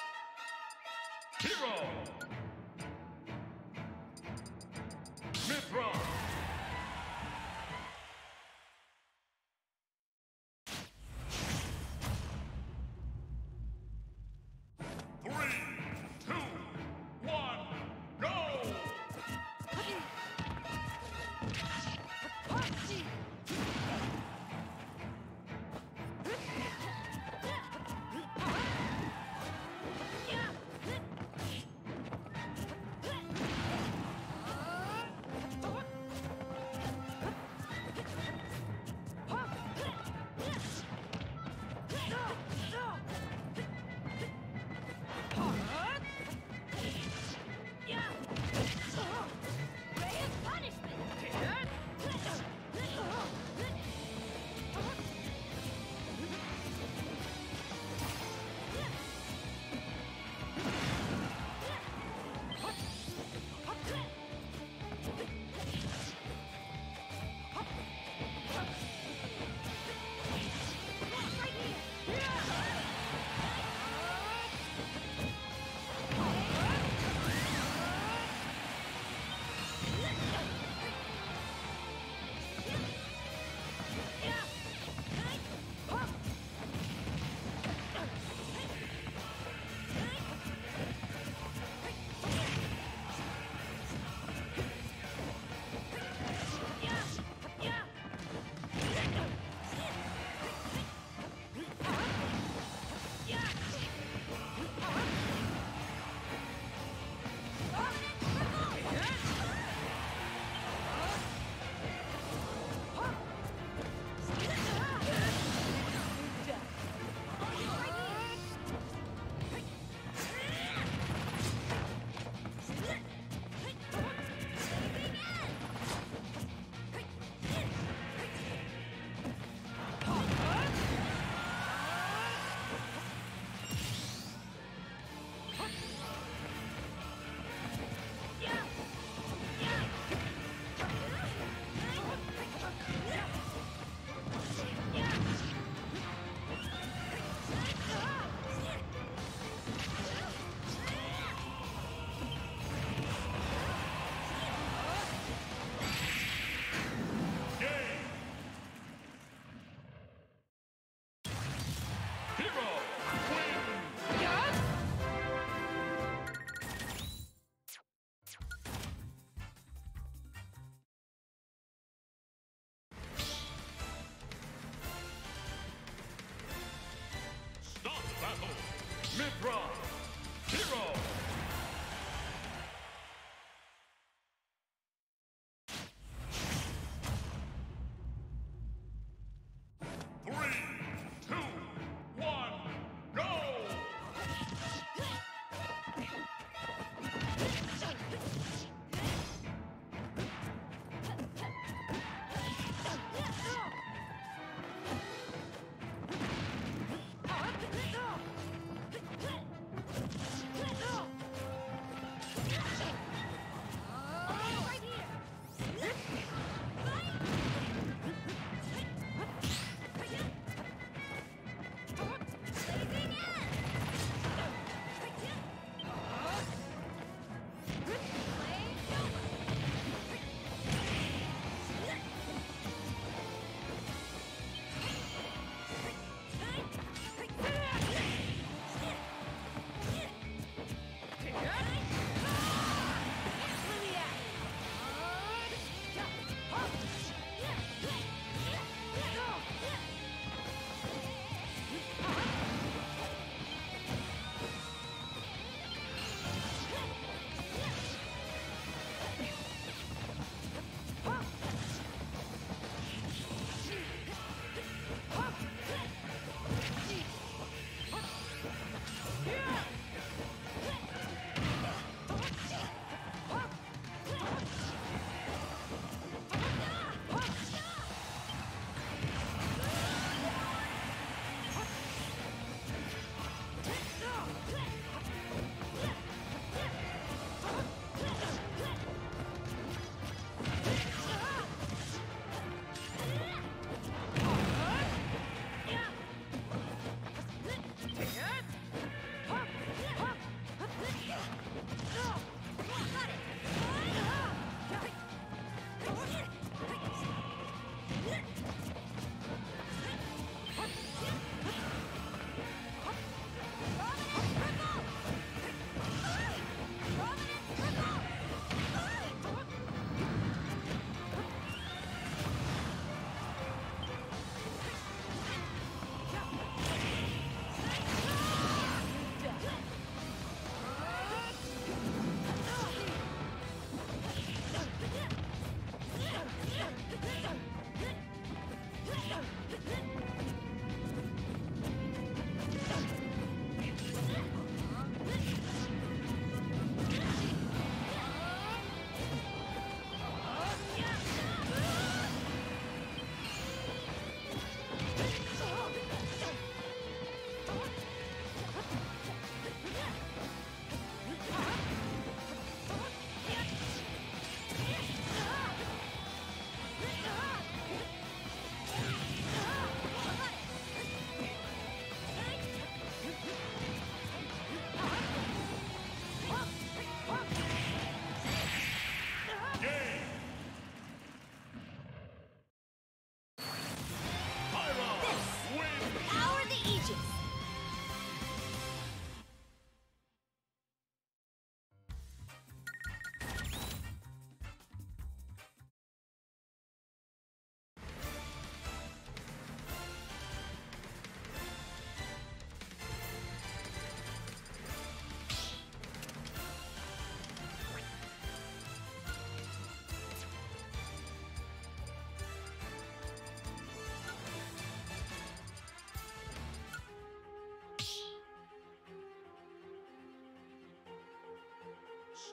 Hero. Mithra.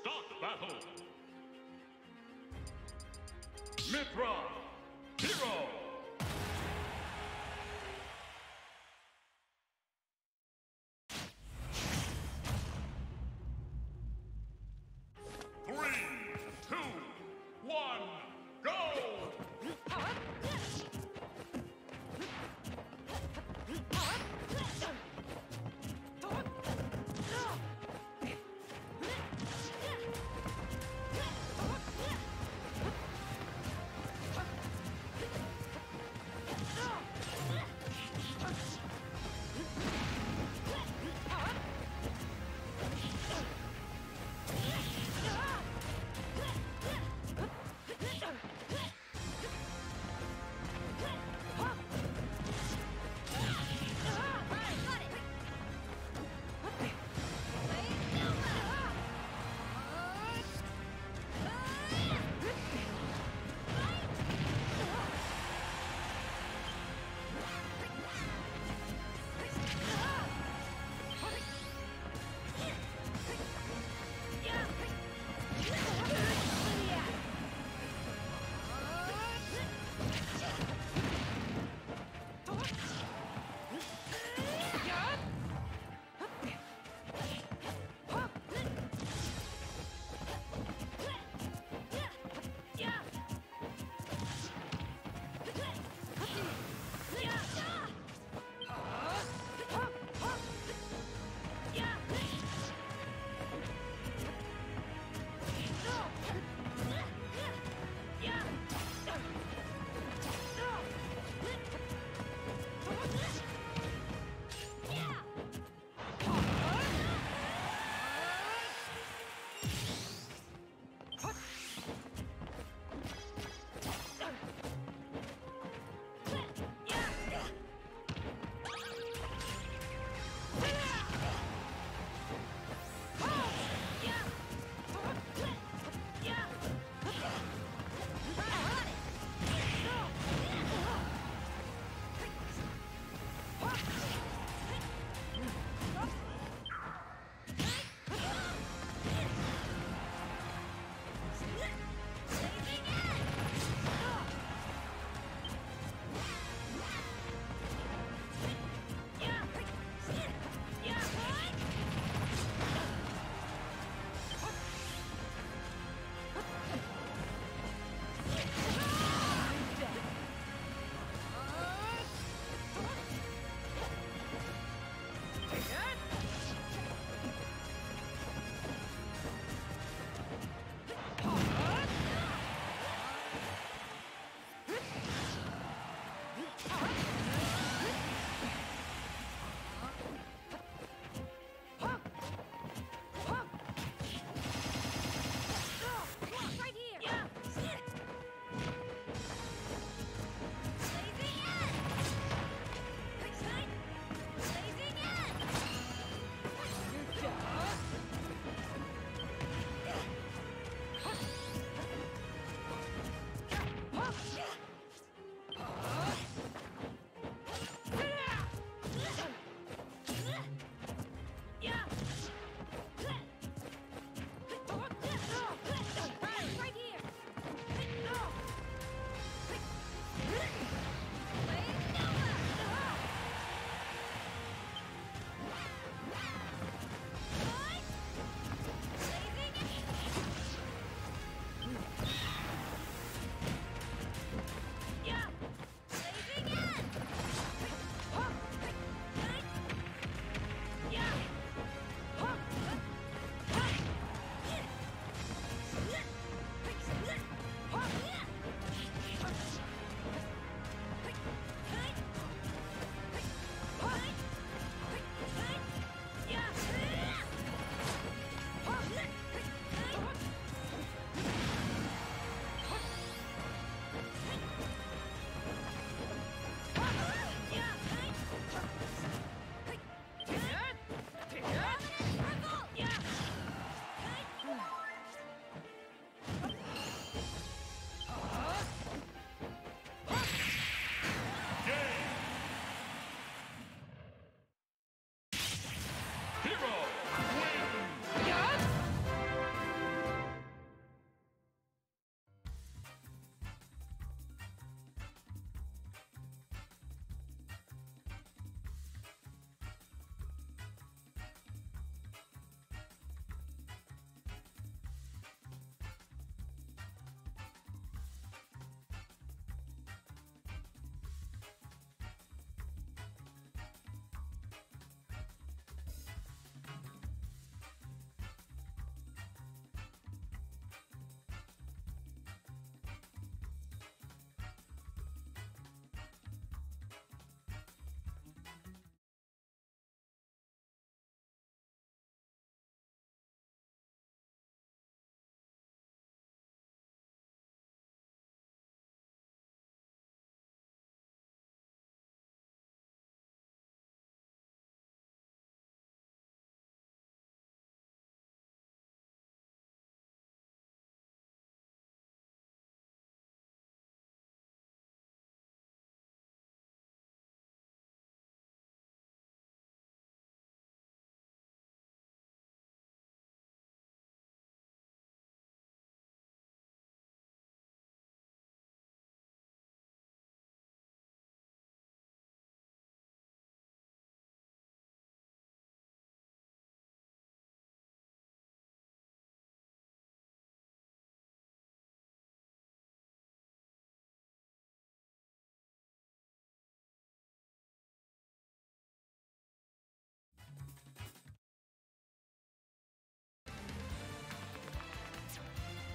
Start battle. Mithra, hero. Three, two, one, go!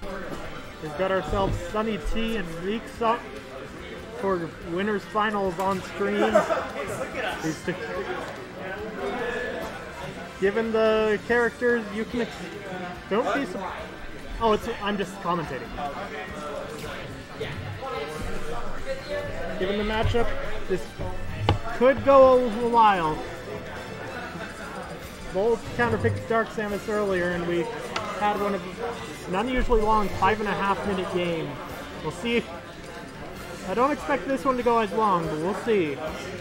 We've got ourselves Sunny T and Reeks up for winners finals on screen. Given the characters, you can don't be. Oh, I'm just commentating. Given the matchup, this could go a while. Both counterpicked Dark Samus earlier, and we had one of an unusually long 5.5-minute game. We'll see. I don't expect this one to go as long, but we'll see.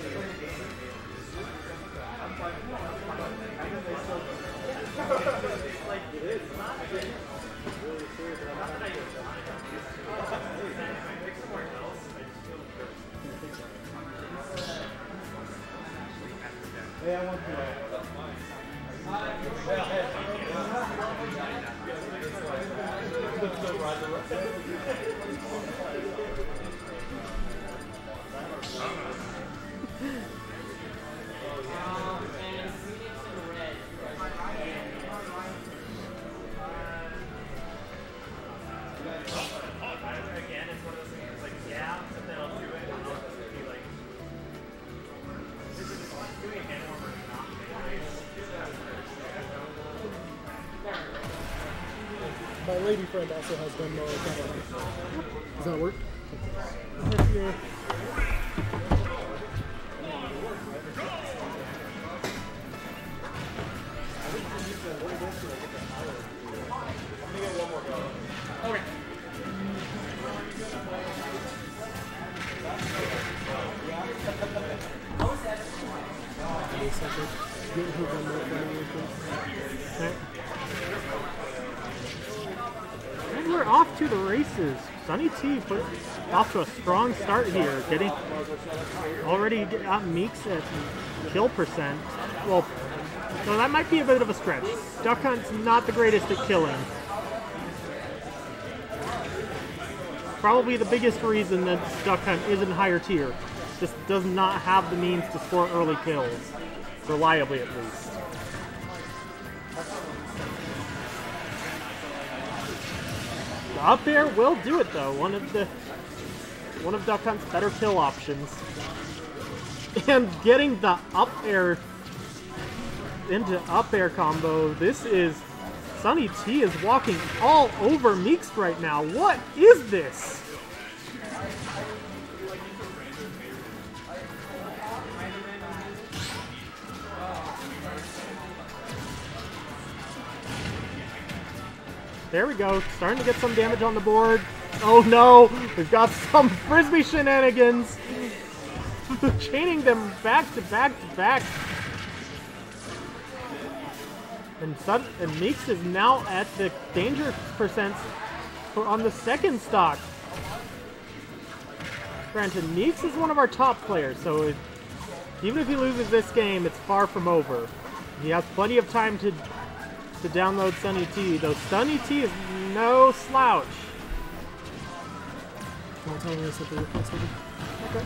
My lady friend also has Venmo account. Does that work? Yeah. Okay. And we're off to the races. Sunny T put off to a strong start here, getting already got Meeks at kill percent. Well, so that might be a bit of a stretch. Duck Hunt's not the greatest at killing. Probably the biggest reason that Duck Hunt isn't higher tier. Just does not have the means to score early kills. Reliably, at least. The up air will do it, though. One of Duck Hunt's better kill options. And getting the up air into up air combo, this is... Sunny T is walking all over Meeks right now. What is this? There we go. Starting to get some damage on the board. Oh no! We've got some Frisbee shenanigans! Chaining them back to back to back. And Meeks is now at the danger percent on the second stock. Granted, Meeks is one of our top players, so even if he loses this game, it's far from over. He has plenty of time to download Sunny T, though Sunny T is no slouch. Want to tell me this at the request? Okay.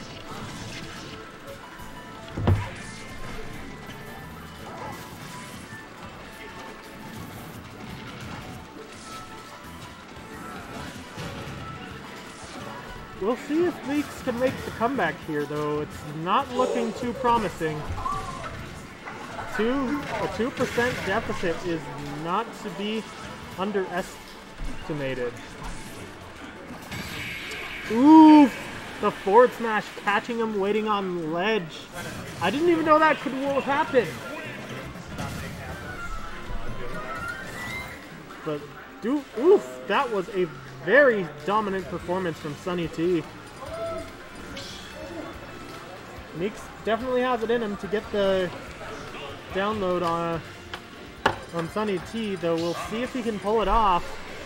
We'll see if Meeks can make the comeback here, though. It's not looking too promising. A 2% deficit is not to be underestimated. Oof! The forward smash catching him waiting on ledge. I didn't even know that could happen. But, oof! That was a very dominant performance from Sunny T. Meeks definitely has it in him to get the download on Sunny T, though we'll see if he can pull it off.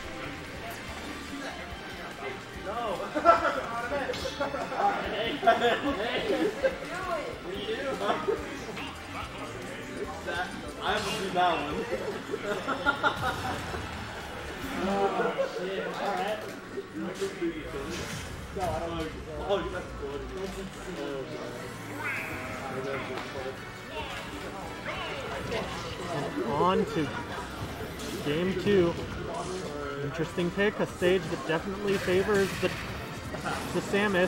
I have to do that one. Oh, shit. Alright. No, I don't know. Oh, that's And on to game 2. Interesting pick, a stage that definitely favors the Samus.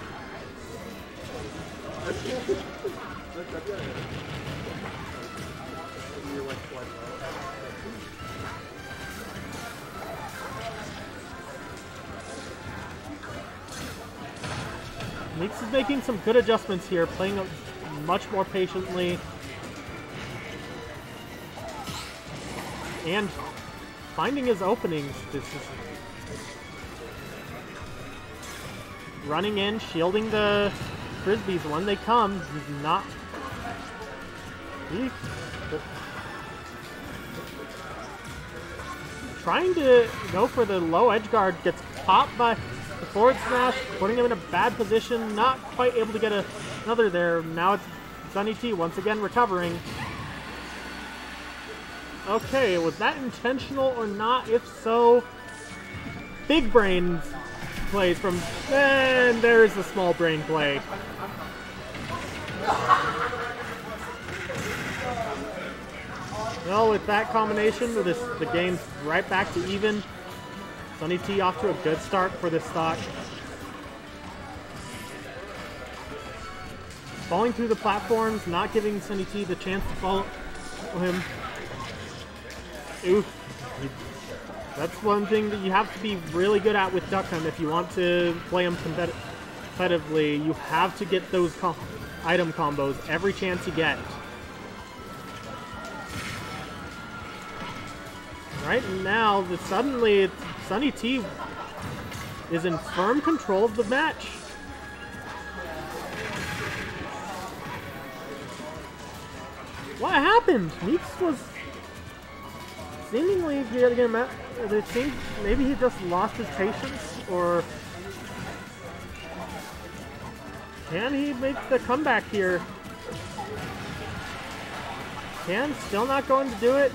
Meeks is making some good adjustments here, playing much more patiently. And finding his openings. This is running in, shielding the frisbees when they come. He's not. Trying to go for the low edge guard, gets popped by the forward smash, putting him in a bad position. Not quite able to get another there. Now it's Sunny T once again recovering. Okay, was that intentional or not? If so, big brain plays from, and there's the small brain play. Well, with that combination, the game's right back to even. Sunny T off to a good start for this stock. Falling through the platforms, not giving Sunny T the chance to follow him. Oof. That's one thing that you have to be really good at with Duck Hunt if you want to play him competitively. You have to get those item combos every chance you get. Right now, suddenly Sunny T is in firm control of the match. What happened? Meeks was seemingly getting a match. It seems maybe he just lost his patience, or can he make the comeback here? Can still not going to do it.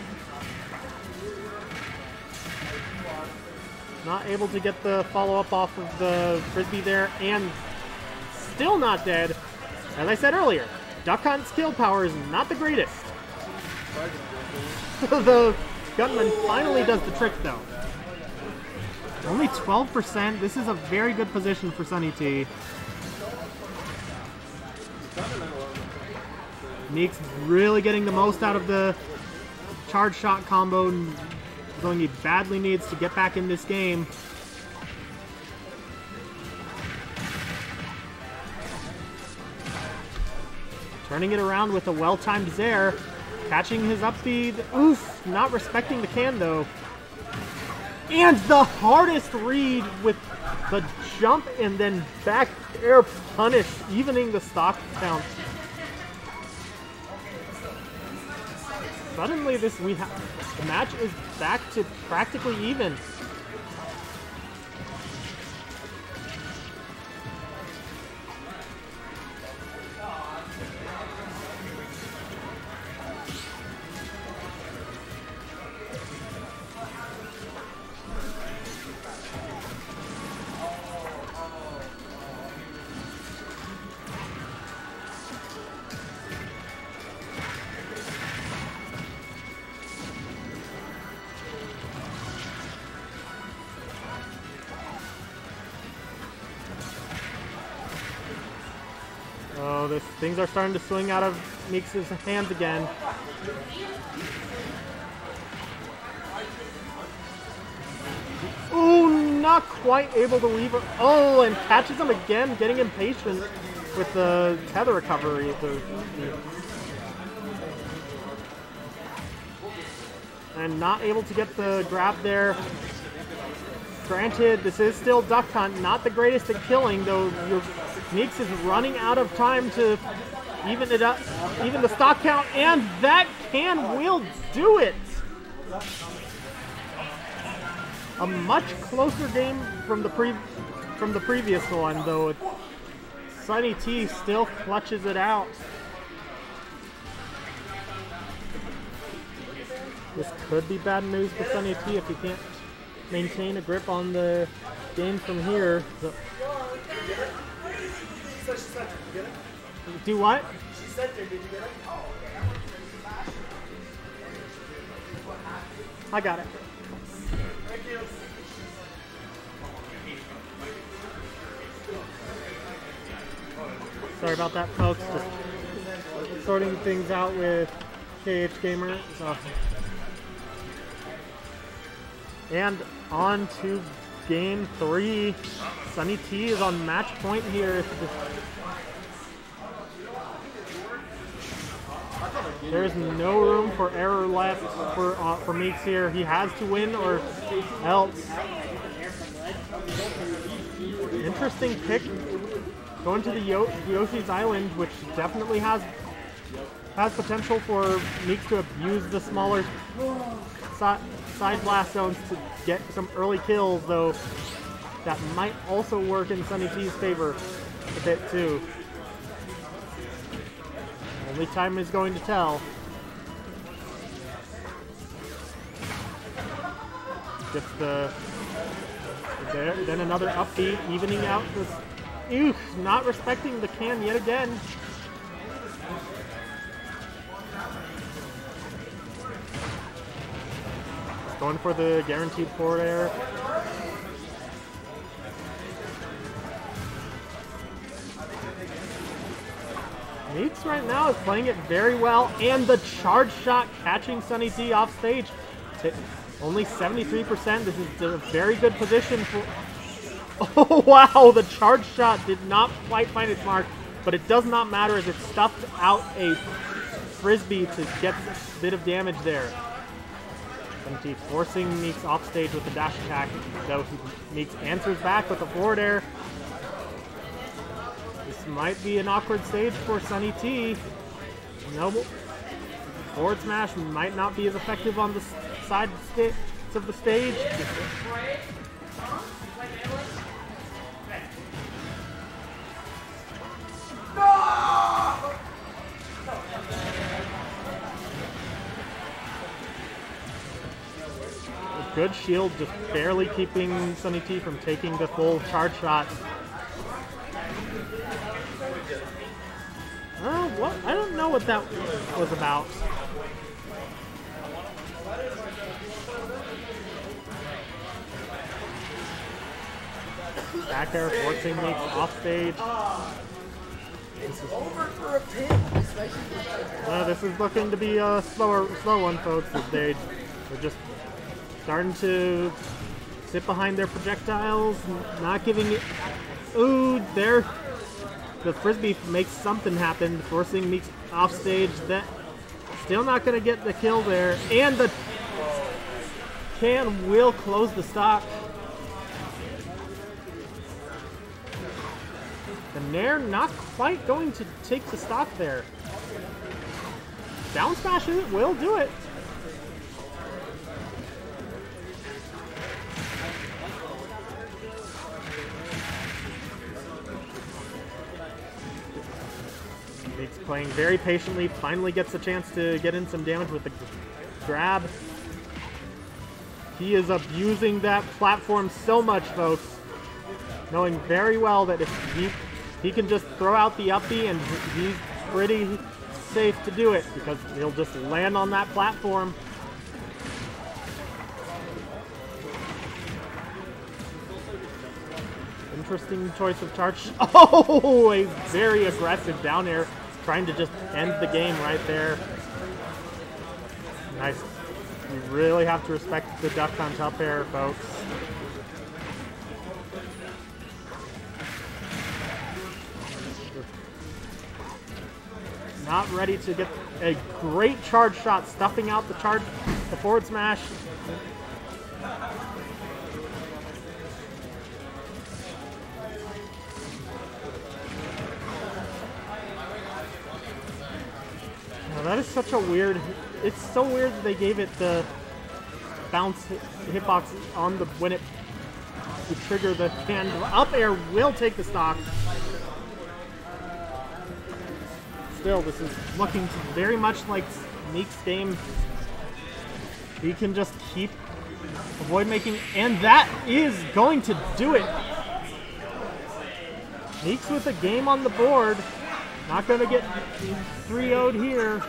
Not able to get the follow-up off of the frisbee there, and still not dead. As I said earlier, Duck Hunt's skill power is not the greatest. The Gunman finally does the trick, though. Only 12%. This is a very good position for Sunny T. Meeks really getting the most out of the charge shot combo. Going he badly needs to get back in this game. Turning it around with a well-timed Zair. Catching his up B. Oof, not respecting the can though. And the hardest read with the jump and then back air punish, evening the stock count. Suddenly the match is back to practically even. Oh, things are starting to swing out of Meeks' hands again. Oh, not quite able to leave her. Oh, and catches him again, getting impatient with the tether recovery. And not able to get the grab there. Granted, this is still Duck Hunt, not the greatest at killing, though Meeks is running out of time to even it up, even the stock count, and that can will do it. A much closer game from the previous one, though. Sunny T still clutches it out. This could be bad news for Sunny T if he can't maintain a grip on the game from here. So. Do what? She said, did you get it? I got it. Sorry about that, folks. Just sorting things out with KH Gamer. So. And on to game 3. Sunny T is on match point here. There's no room for error left for Meeks here. He has to win or else. Interesting pick. Going to the Yoshi's Island, which definitely has potential for Meeks to abuse the smaller side blast zones to get some early kills, though that might also work in Sunny T's favor a bit too. Only time is going to tell. Gets then another upbeat, evening out this. Oof, not respecting the can yet again. Going for the guaranteed forward air. Meeks right now is playing it very well, and the charge shot catching Sunny T off stage. Only 73%. This is a very good position for. Oh wow, the charge shot did not quite find its mark, but it does not matter as it stuffed out a frisbee to get a bit of damage there. Sunny T forcing Meeks off stage with the dash attack, though Meeks answers back with a forward air. This might be an awkward stage for Sunny T. No, forward smash might not be as effective on the side of the stage. A good shield, just barely keeping Sunny T from taking the full charge shot. What? I don't know what that was about. Back air forcing Meeks off stage. This is looking to be a slow one, folks. They're just starting to sit behind their projectiles, not giving it. Ooh, there. The frisbee makes something happen, forcing Meeks off stage. That still not going to get the kill there, and the can will close the stock. The Nair not quite going to take the stock there. Down smash will do it. Meeks playing very patiently, finally gets a chance to get in some damage with the grab. He is abusing that platform so much, folks. Knowing very well that if he can just throw out the up B and he's pretty safe to do it because he'll just land on that platform. Interesting choice of charge. Oh, a very aggressive down air. Trying to just end the game right there. Nice. You really have to respect the duck on top air, folks. Not ready to get a great charge shot, stuffing out the forward smash. Now that is such a weird. It's so weird that they gave it the bounce hitbox on the when it to trigger the can. Up air will take the stock. Still, this is looking very much like Meek's game. He can just avoid making, and that is going to do it. Meeks with a game on the board. Not going to get 3-0'd here.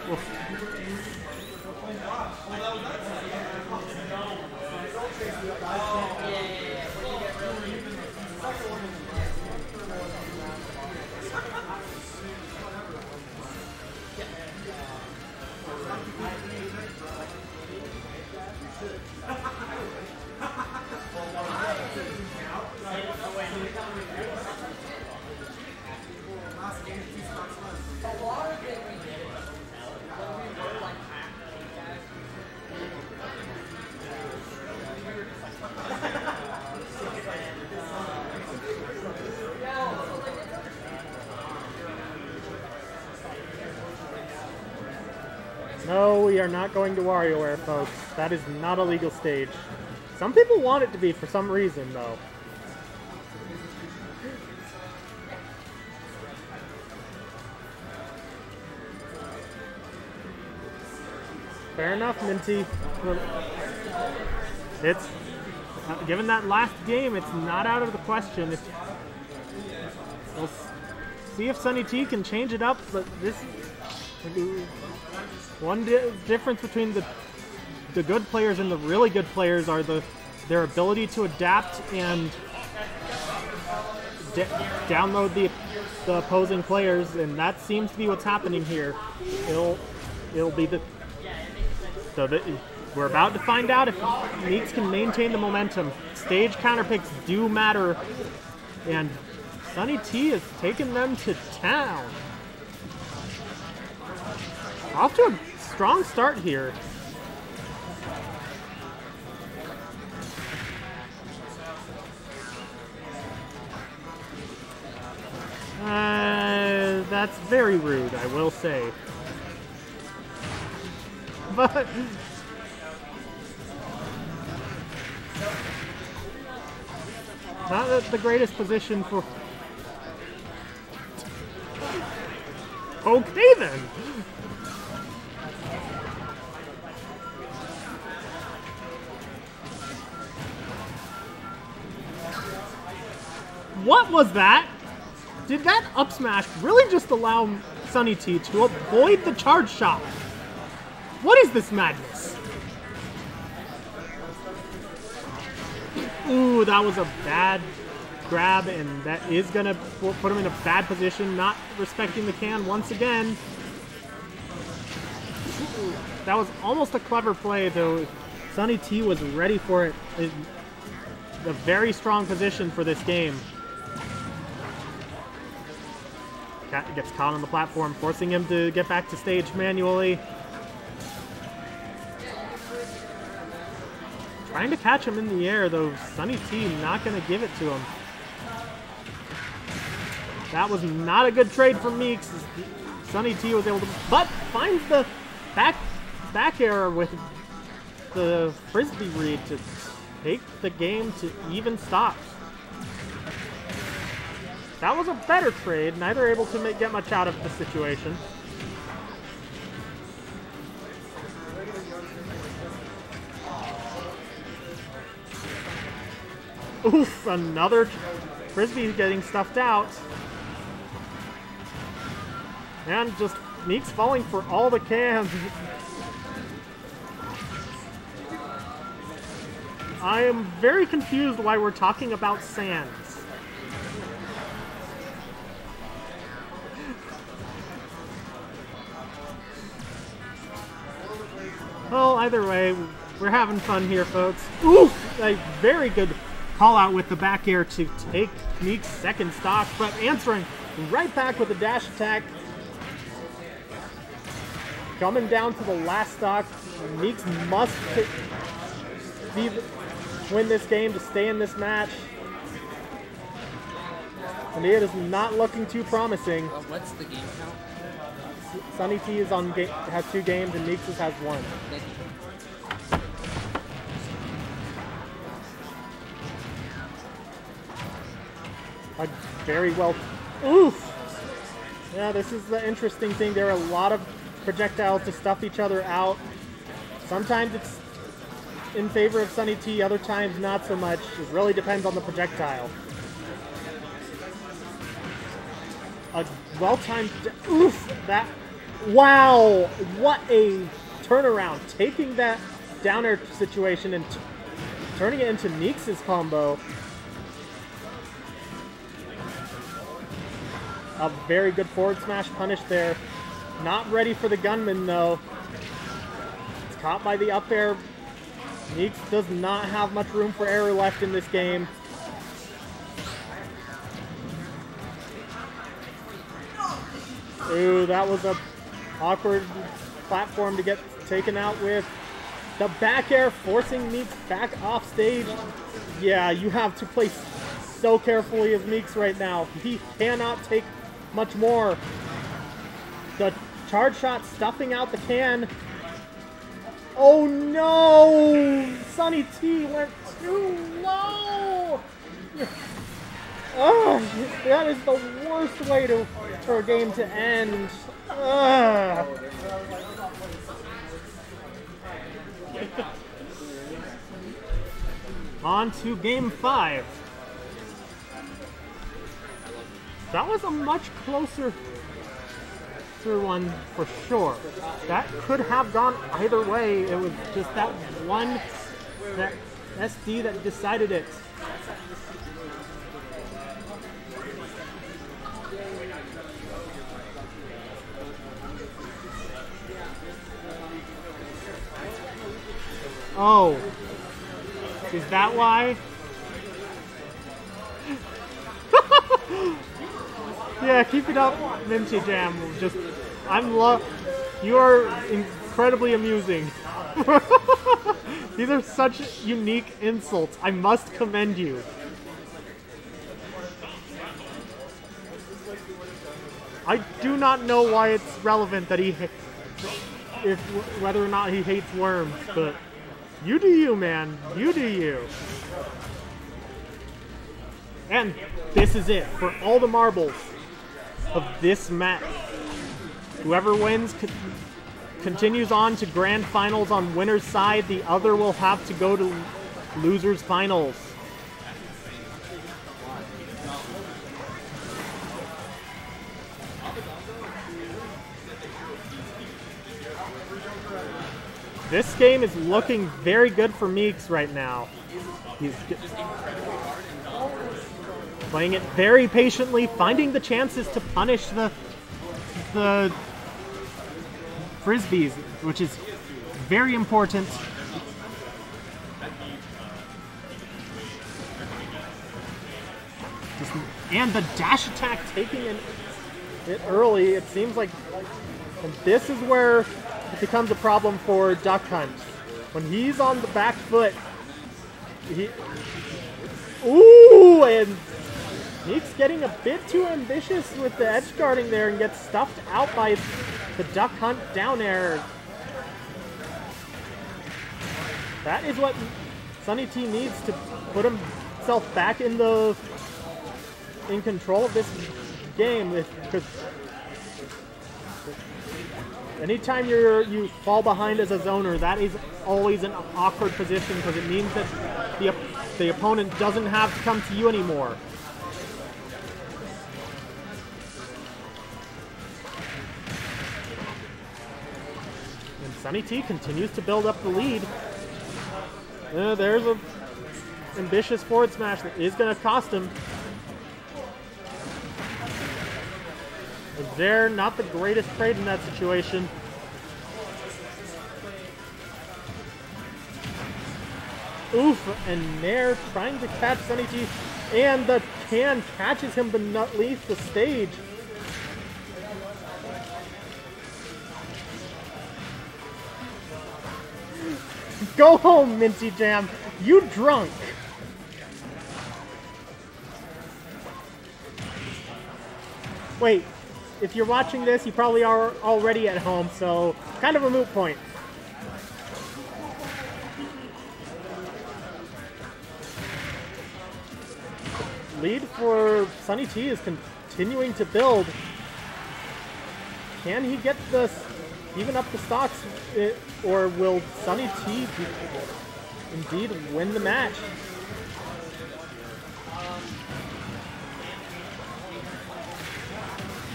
No, we are not going to WarioWare, folks. That is not a legal stage. Some people want it to be for some reason, though. Fair enough, Minty. It's given that last game, it's not out of the question. We'll see if Sunny T can change it up, but this one difference between the good players and the really good players are their ability to adapt and download the opposing players, and that seems to be what's happening here. It'll be we're about to find out if Meeks can maintain the momentum. Stage counter picks do matter, and Sunny T has taken them to town. Off to a strong start here. That's very rude, I will say. But not the greatest position for. Okay then. What was that? Did that up smash really just allow Sunny T to avoid the charge shot? What is this madness? Ooh, that was a bad grab, and that is going to put him in a bad position, not respecting the can once again. Ooh, that was almost a clever play, though. Sunny T was ready for it. A very strong position for this game. Cat gets caught on the platform, forcing him to get back to stage manually. Trying to catch him in the air, though Sunny T not going to give it to him. That was not a good trade for Meeks. Sunny T was able to, but finds the back air with the frisbee read to take the game to even stops. That was a better trade. Neither able to get much out of the situation. Oof, another frisbee getting stuffed out. And just Meeks falling for all the cans. I am very confused why we're talking about sands. Well, either way, we're having fun here, folks. Oof! A very good call out with the back air to take Meeks' second stock, but answering right back with a dash attack. Coming down to the last stock, Meeks must win this game to stay in this match. And it is not looking too promising. What's the game count? Sunny T is has 2 games and Meeks has 1. Thank you. Very well. Oof! Yeah, this is the interesting thing. There are a lot of projectiles to stuff each other out. Sometimes it's in favor of Sunny T, other times not so much. It really depends on the projectile. A well-timed... Oof! That... Wow! What a turnaround. Taking that down air situation and turning it into Neeks' combo. A very good forward smash punish there. Not ready for the gunman though. It's caught by the up air. Neeks does not have much room for error left in this game. Ooh, that was a awkward platform to get taken out with. The back air forcing Meeks back off stage. Yeah, you have to play so carefully as Meeks right now. He cannot take much more. The charge shot stuffing out the can. Oh no! Sunny T went too low! Oh, that is the worst way for a game to end. On to game 5. That was a much closer one for sure. That could have gone either way. It was just that one, that SD that decided it. Oh, is that why? Yeah, keep it up, Minty Jam. Just, you are incredibly amusing. These are such unique insults. I must commend you. I do not know why it's relevant that whether or not he hates worms, but you do you, man. You do you. And this is it for all the marbles of this match. Whoever wins continues on to grand finals on winner's side. The other will have to go to loser's finals. This game is looking very good for Meeks right now. He's playing it very patiently, finding the chances to punish the frisbees, which is very important. And the dash attack taking it early, it seems like, and this is where it becomes a problem for Duck Hunt. When he's on the back foot, ooh, and Meeks getting a bit too ambitious with the edge guarding there and gets stuffed out by the Duck Hunt down air. That is what Sunny T needs to put himself back in control of this game. Because anytime you fall behind as a zoner, that is always an awkward position because it means that the opponent doesn't have to come to you anymore. And Sunny T continues to build up the lead. There's a ambitious forward smash that is going to cost him. They're not the greatest trade in that situation. Oof, and Nair trying to catch Sunny T, and the can catches him beneath the stage. Go home, Minty Jam. You drunk. Wait, if you're watching this, you probably are already at home, so kind of a moot point. Lead for Sunny T is continuing to build. Can he get even up the stocks, or will Sunny T indeed win the match?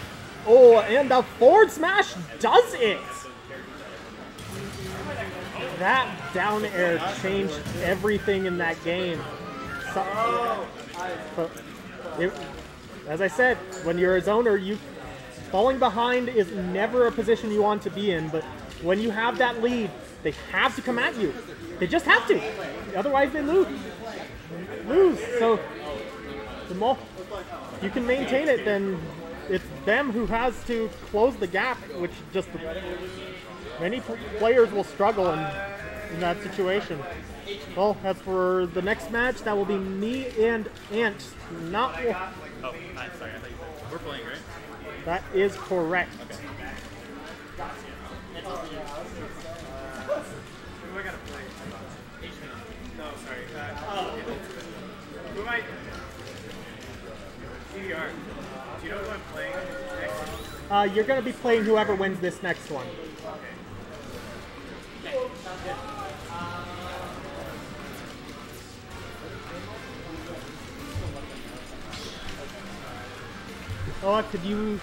Oh, and the forward smash does it! That down air changed everything in that game. As I said, when you're a zoner, falling behind is never a position you want to be in, but when you have that lead, they have to come at you. They just have to. Otherwise they lose. So the more you can maintain it, then it's them who has to close the gap, which just many players will struggle in that situation. Well, as for the next match, that will be me and Ant. Not. Oh, I'm sorry. I thought you said we're playing, right? That is correct. Okay. Who I gotta play? No, sorry. Who am I? CDR. Do you know who I'm playing next? You're going to be playing whoever wins this next one. Oh, could you manage?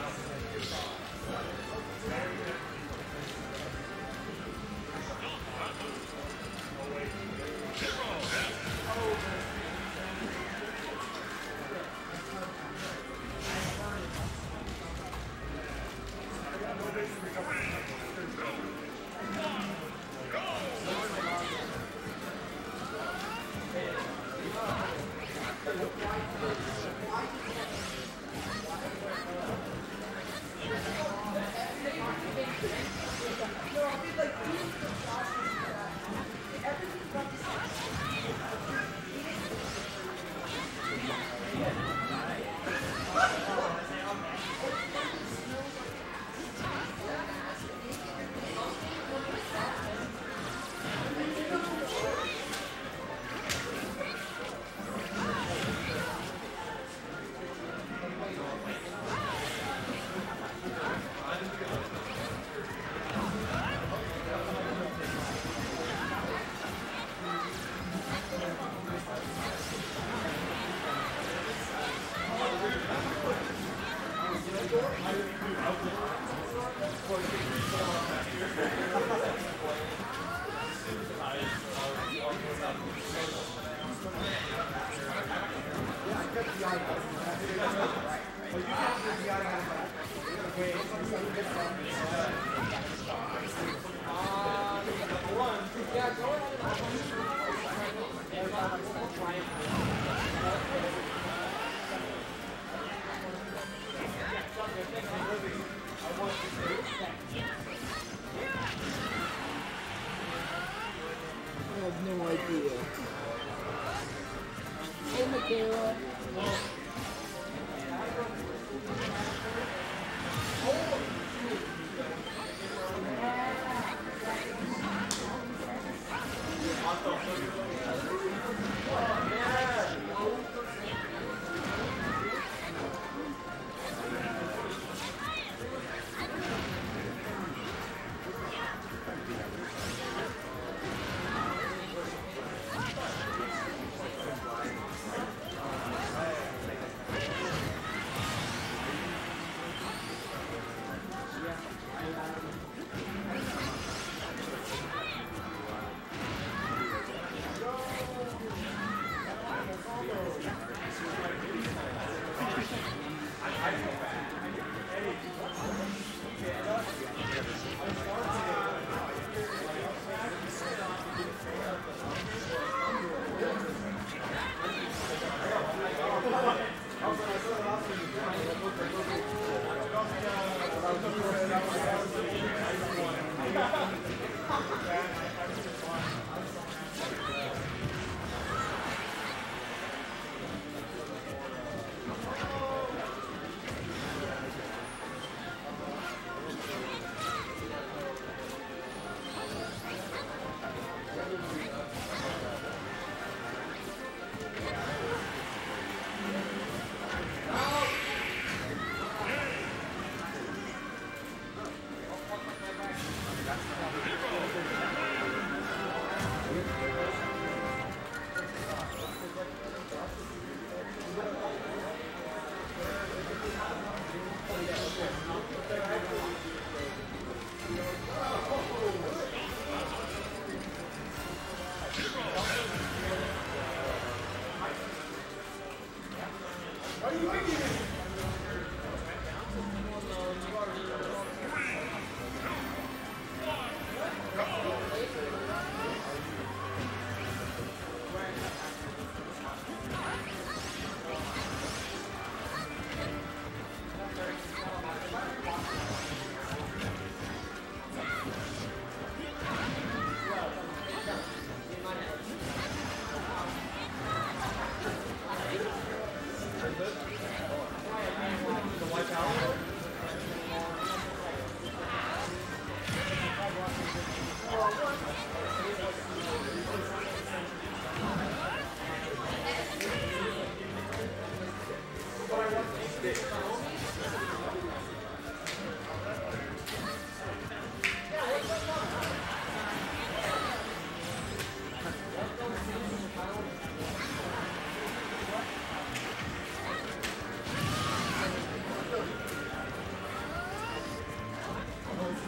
I have no idea. Hey, Michaela.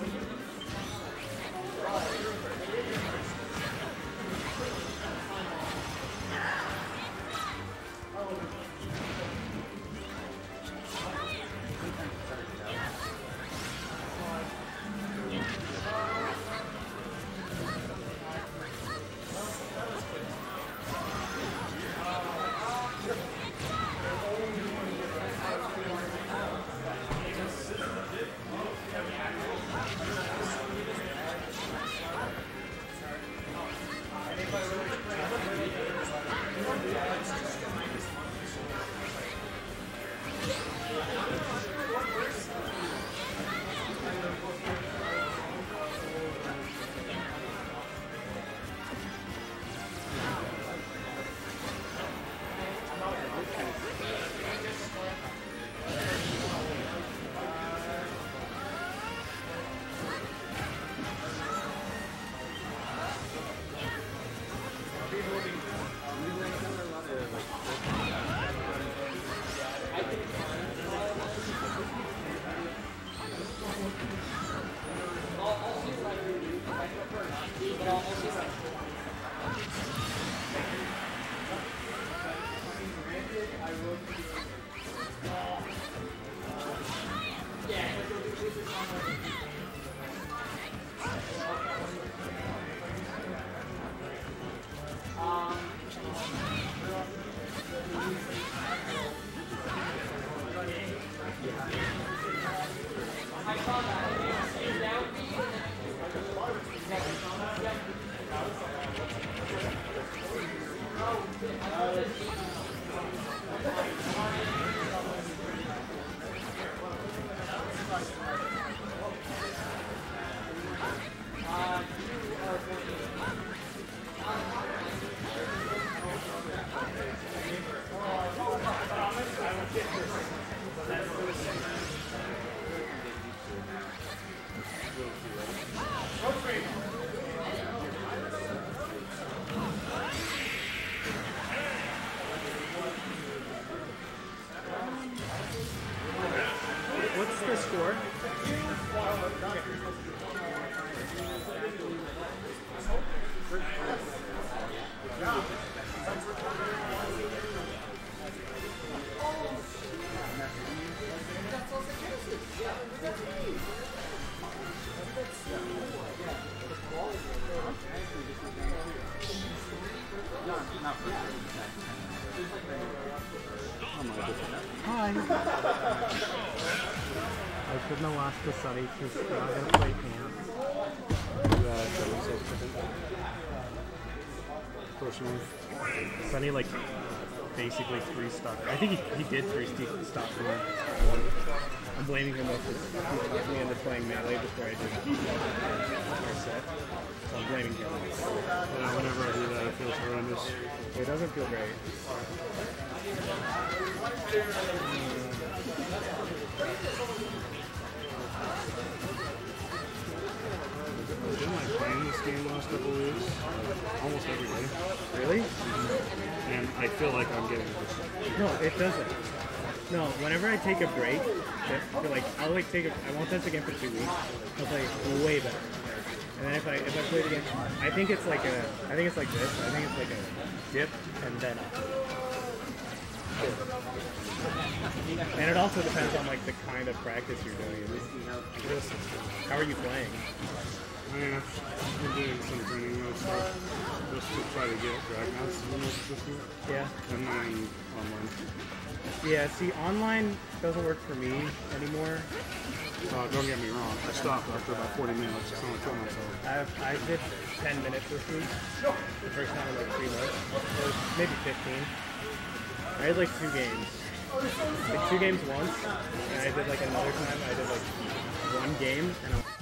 What's the score? Hi. I shouldn't have lost to Sunny because we're not going to play pants. Sunny like basically 3-stock. I think he did 3-stock me. I'm blaming him though for talking me into playing melee before I did our set. So I'm blaming him. Yeah, whenever I do that, it feels horrendous. It doesn't feel great. I've been like playing this game the last couple of weeks, almost every day. Really? And I feel like I'm getting this. No, it doesn't. No, whenever I take a break, for like I'll like take a, I won't touch again for 2 weeks. I'll play way better. And then if I play it again, I think it's like this. I think it's like a dip and then up. And it also depends on like the kind of practice you're doing. How are you playing? Yeah, I'm doing some training mode stuff just to try to get Dragnets in the most consistent. Yeah. And then online. Yeah, see, online doesn't work for me anymore. Don't get me wrong, I stopped after about 40 minutes, just want to kill myself. I did 10 minutes this week. The first time in like 3 months. Or maybe 15. I had like 2 games. Like 2 games once, and I did like another time, I did like 1 game, and I'm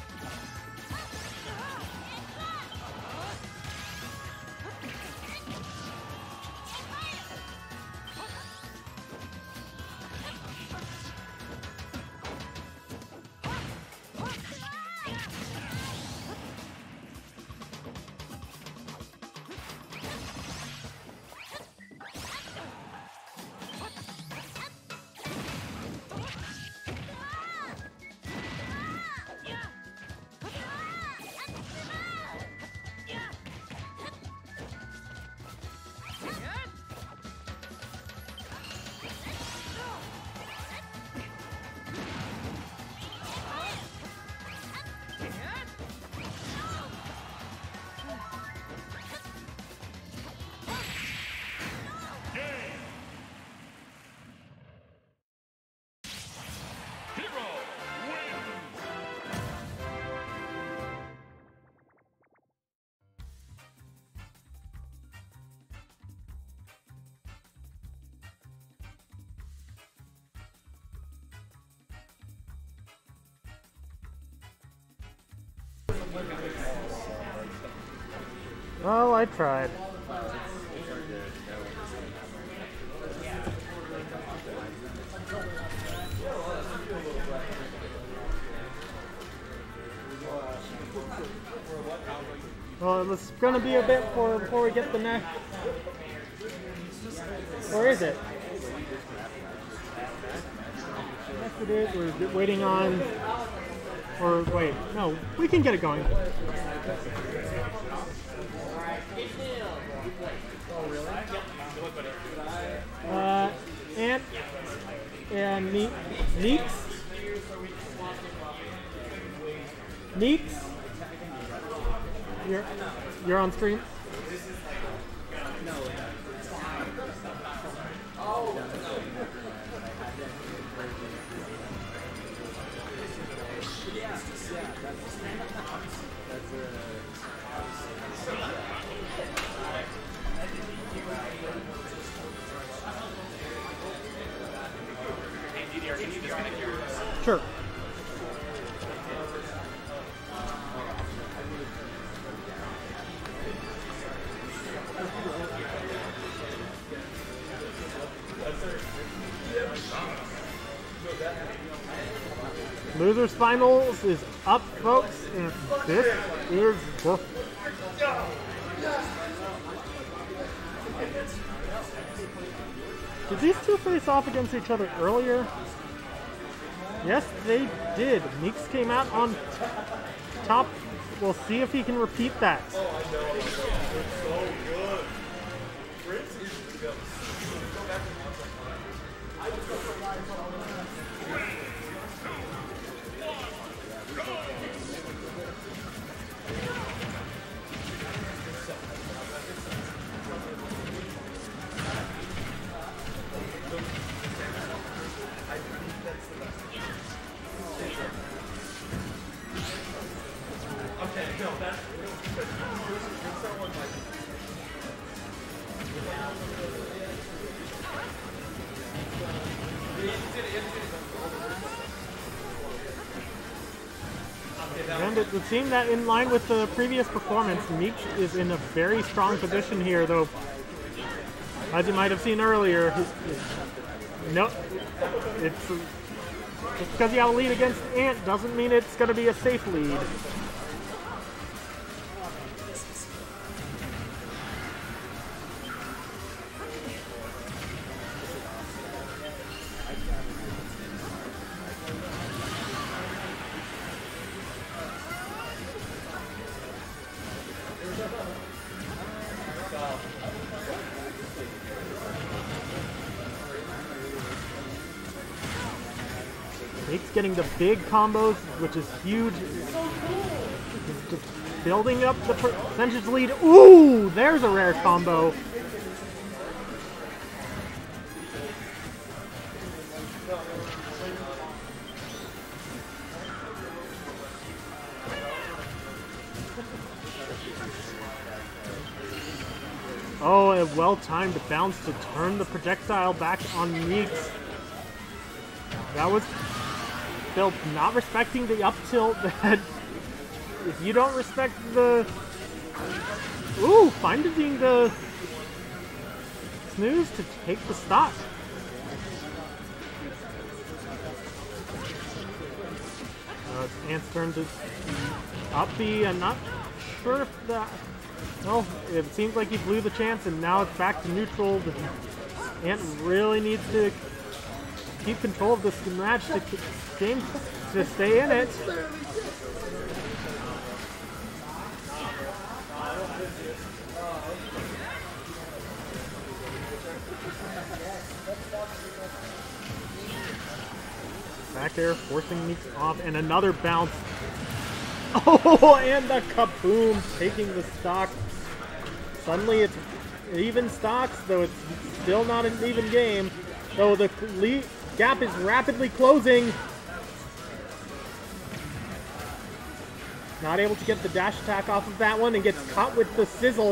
Well, I tried. Well, it's gonna be a bit before we get the next. Or is it? Yes, it is. We're waiting on. Or wait, no, we can get it going. Ant and Neeks. Neeks. You're on stream. Sure. Losers finals is up, folks, and this is the. Did these two face off against each other earlier? Yes, they did. Meeks came out on top. We'll see if he can repeat that. Oh, I know. It's so good. Prince is the go. Go back to okay, no, that's someone like and it would seem that in line with the previous performance, Meeks is in a very strong position here, though, as you might have seen earlier, no, it's just because you have a lead against Ant doesn't mean it's going to be a safe lead. Meeks getting the big combos, which is huge. Just building up the percentage lead. Ooh, there's a rare combo. Oh, a well-timed bounce to turn the projectile back on Meeks. That was Phil not respecting the up tilt. That if you don't respect the finding the snooze to take the stock. It's Ant's turn to up B. I'm not sure if that. Well, it seems like he blew the chance, and now it's back to neutral. Ant really needs to keep control of this match to stay in it. Back air forcing Meeks off, and another bounce. Oh, and the kaboom, taking the stock. Suddenly it's even stocks, though it's still not an even game. Though the lead gap is rapidly closing. Not able to get the dash attack off of that one and gets caught with the sizzle.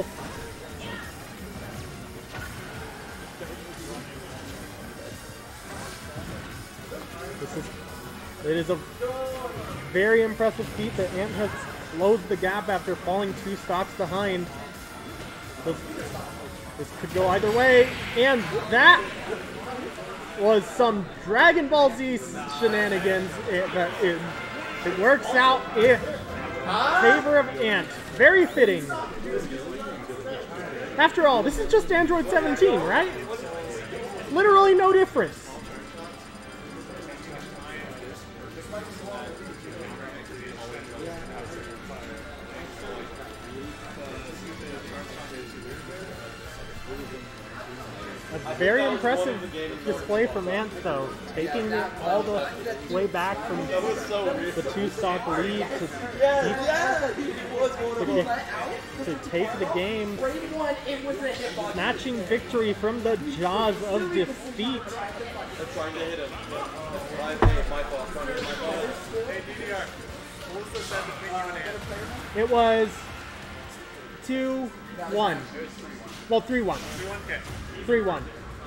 It is a Very impressive feat that Ant has closed the gap after falling 2 stocks behind. This could go either way, and that was some Dragon Ball Z shenanigans. It works out in favor of Ant. Very fitting. After all, this is just Android 17, right? Literally no difference. A very impressive display from Ant, though, taking it all the way back from the 2-stock lead to take the game, snatching victory from the jaws of defeat. Trying to hit him. My fault. Hey, DDR, what was the set between you and Ant? It was 2-1. Well, 3-1. 3-1? Okay. 3-1.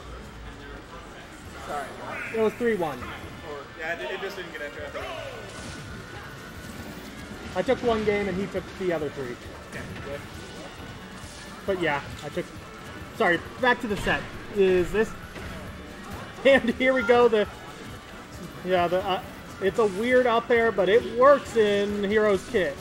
Sorry. It was 3-1. Yeah, it just didn't get after that. I took 1 game and he took the other 3. But yeah, I took... Sorry, back to the set. Is this... And here we go, it's a weird up air, but it works in Hero's Kit.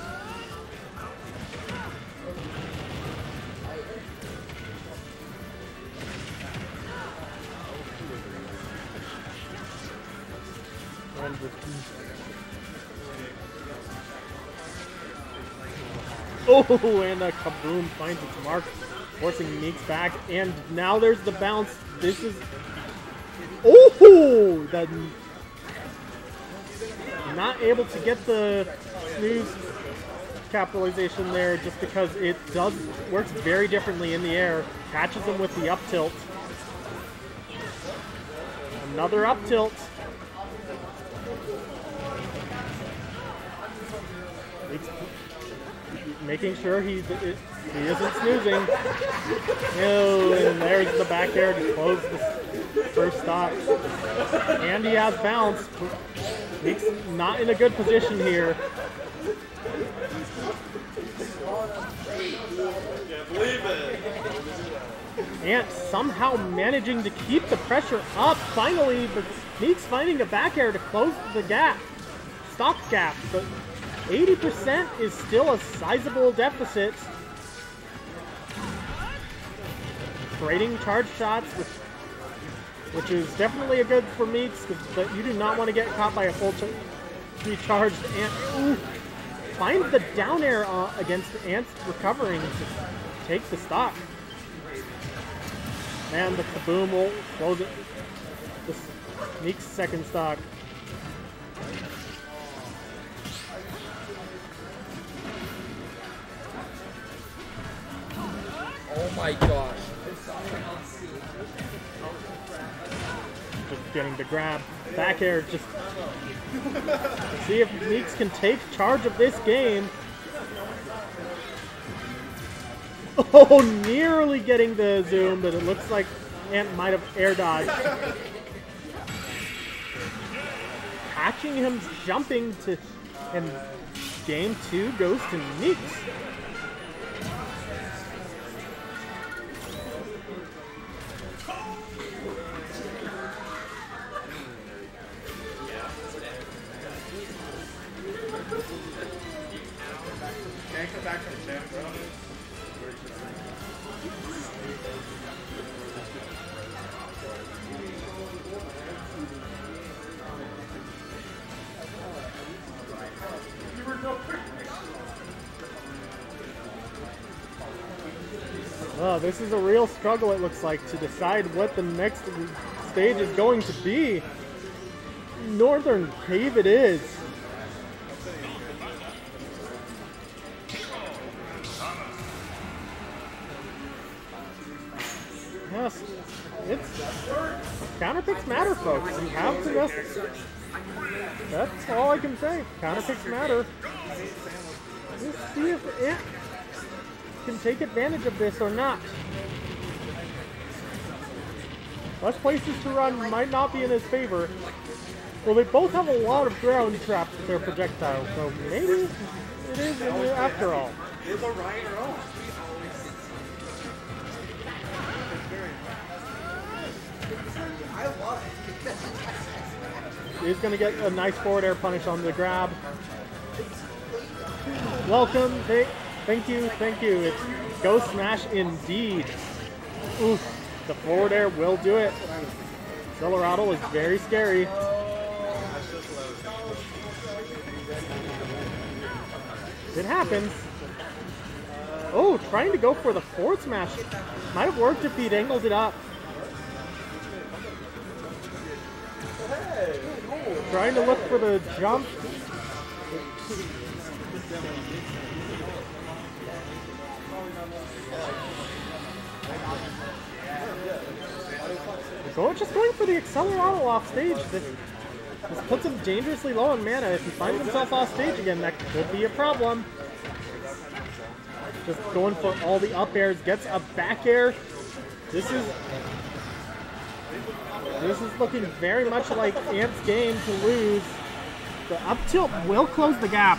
Oh, and a kaboom finds its mark, forcing Meeks back, and now there's the bounce. This is... Oh! Not able to get the snooze capitalization there just because it works very differently in the air. Catches him with the up tilt. Another up tilt. Making sure he isn't snoozing. Oh, and there's the back air to close the first stop. And he has bounce. He's not in a good position here. Can't believe it. And somehow managing to keep the pressure up finally, but Meeks finding a back air to close the gap. Stock gap, but 80% is still a sizable deficit. Trading charge shots, which is definitely a good for Meeks, but you do not want to get caught by a full recharged Ant. Ooh, find the down air against Ant's recovering to take the stock. And the kaboom will close it. This Meeks' second stock. Oh my gosh. Just getting the grab. Back air, just see if Meeks can take charge of this game. Oh, nearly getting the zoom, but it looks like Ant might have air dodged. Catching him jumping to, and game 2 goes to Meeks. Can't come back from champ, bro. Oh, this is a real struggle, it looks like, to decide what the next stage is going to be. Northern Cave it is. Yes, it's counterpicks matter, folks. You have to just. That's all I can say. Counterpicks matter. Let's see if it can take advantage of this or not. Less places to run might not be in his favor. Well, they both have a lot of ground traps with their projectiles, so maybe it is after all. It's a right or wrong. I love it. He's going to get a nice forward air punish on the grab. Welcome. Thank you. It's Ghost Smash indeed. Oof. The forward air will do it. Accelerato is very scary. It happens. Oh, trying to go for the forward smash. Might have worked if he'd angled it up. Trying to look for the jump. So just going for the Accelerato off stage. This puts him dangerously low on mana. If he finds himself off stage again, that could be a problem. Just going for all the up airs, gets a back air. This is looking very much like Ant's game to lose. The up tilt will close the gap.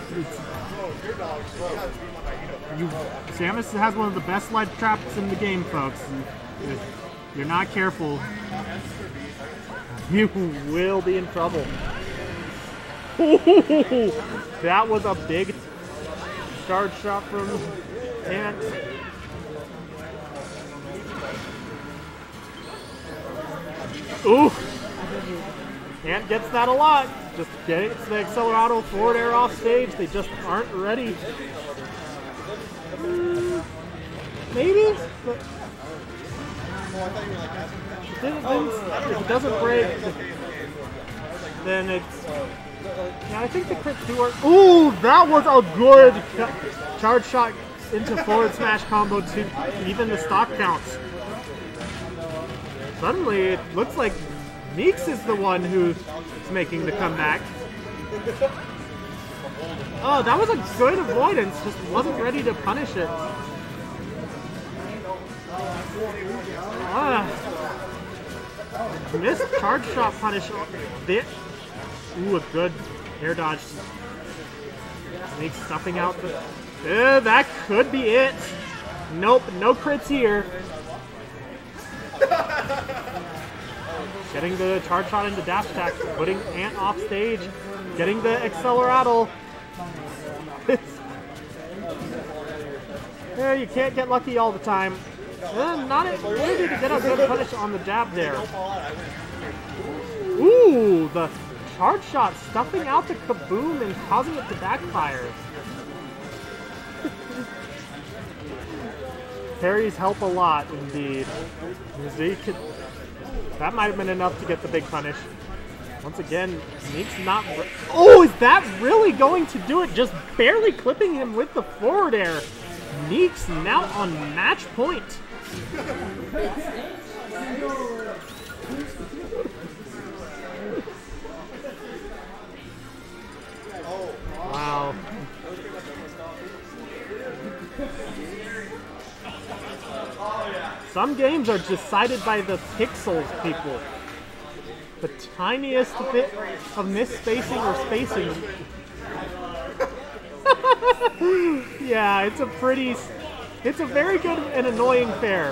Samus has one of the best ledge traps in the game, folks. If you're not careful, you will be in trouble. That was a big charge shot from Ant. Ooh! Ant gets that a lot. Just getting to the Accelerato forward air off stage. They just aren't ready. Maybe? But if it doesn't break, then it's... Yeah, I think the crits do work. Ooh, that was a good charge shot into forward smash combo to even the stock counts. Suddenly, it looks like Meeks is the one who's making the comeback. Oh, that was a good avoidance, just wasn't ready to punish it. Missed charge shot punish. Ooh, a good air dodge. Meeks stuffing out the... that could be it. Nope, no crits here. Getting the charge shot into dash attack, putting Ant off stage, getting the Accelerato. Yeah, you can't get lucky all the time. Not ability to get a good punish on the jab there. Ooh, the charge shot stuffing out the kaboom and causing it to backfire. Parries help a lot, indeed. That might have been enough to get the big punish. Once again, Meek's not... Oh, is that really going to do it? Just barely clipping him with the forward air. Meek's now on match point. Wow. Some games are decided by the pixels, people. The tiniest bit of misspacing or spacing. Yeah, it's a very good and annoying pair.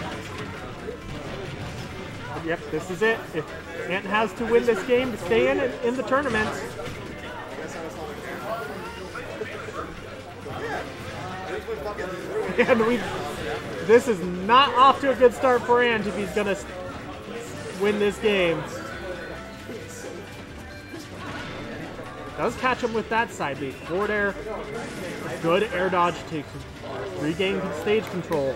Yep, this is it. If Ant has to win this game to stay in the tournament. And this is not off to a good start for Ant if he's gonna win this game. Does catch him with that side beat. Forward air, a good air dodge to regain stage control.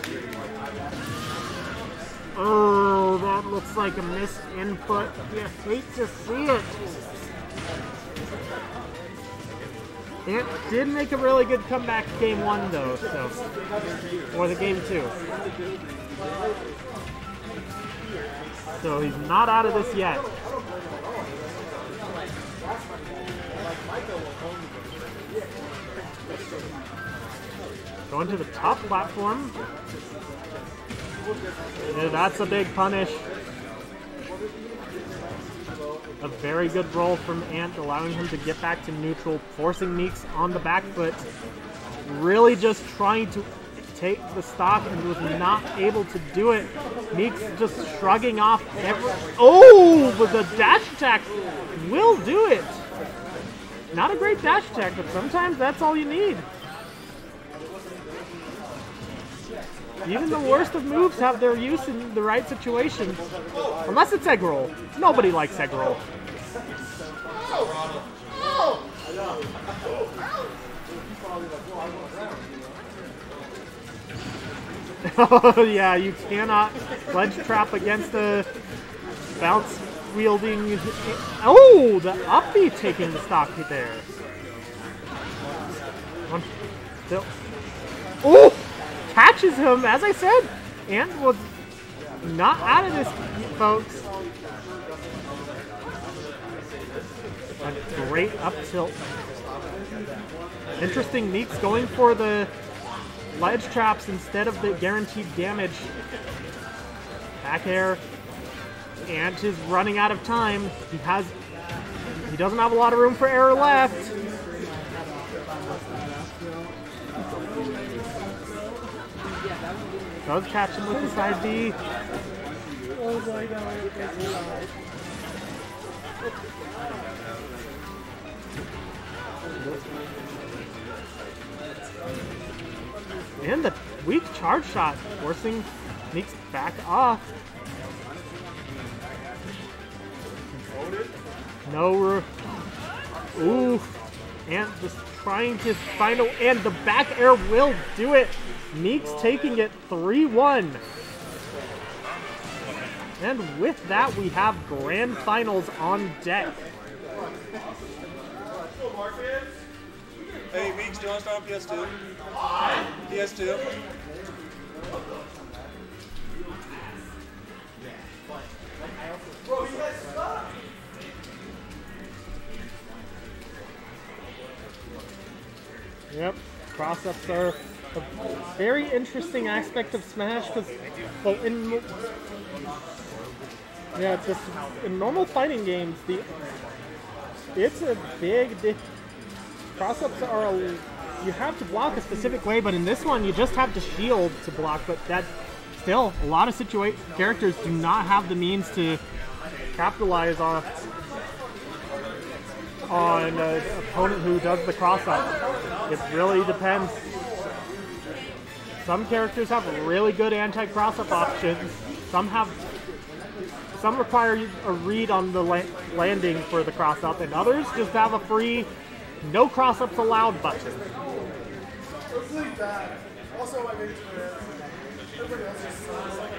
Oh, that looks like a missed input. You hate to see it. Ant did make a really good comeback game one though, or the game two. So he's not out of this yet. Going to the top platform. Yeah, that's a big punish. A very good roll from Ant, allowing him to get back to neutral, forcing Meeks on the back foot. Really just trying to take the stock and was not able to do it. Meeks just shrugging off every... Oh, but the dash attack will do it. Not a great dash attack, but sometimes that's all you need. Even the worst of moves have their use in the right situation. Unless it's egg roll. Nobody likes egg roll. Oh yeah, you cannot ledge trap against a bounce wielding. Oh, the upbeat taking the stock there. One, two. Oh, catches him, as I said. Ant was not out of this, folks. A great up tilt. Interesting, Meeks going for the ledge traps instead of the guaranteed damage. Back air. Ant is running out of time. He doesn't have a lot of room for error left. Does catch him with the side B. Oh my god. And the weak charge shot, forcing Meeks back off. No. Ooh. And just trying to find a... And the back air will do it. Meeks taking it 3-1. And with that, we have grand finals on deck. Hey, Meeks, do you want to start on PS2? PS2. Bro, you guys suck! Yep, cross-ups are a very interesting aspect of Smash because, well, it's just in normal fighting games, it's a big cross-ups are you have to block a specific way, but in this one you just have to shield to block. But that still, a lot of characters do not have the means to capitalize on an opponent who does the cross-up. It really depends. Some characters have really good anti-cross-up options. Some require a read on the landing for the cross-up, and others just have a free no cross-ups allowed button. It's really bad. Also, I think everybody else just sounds like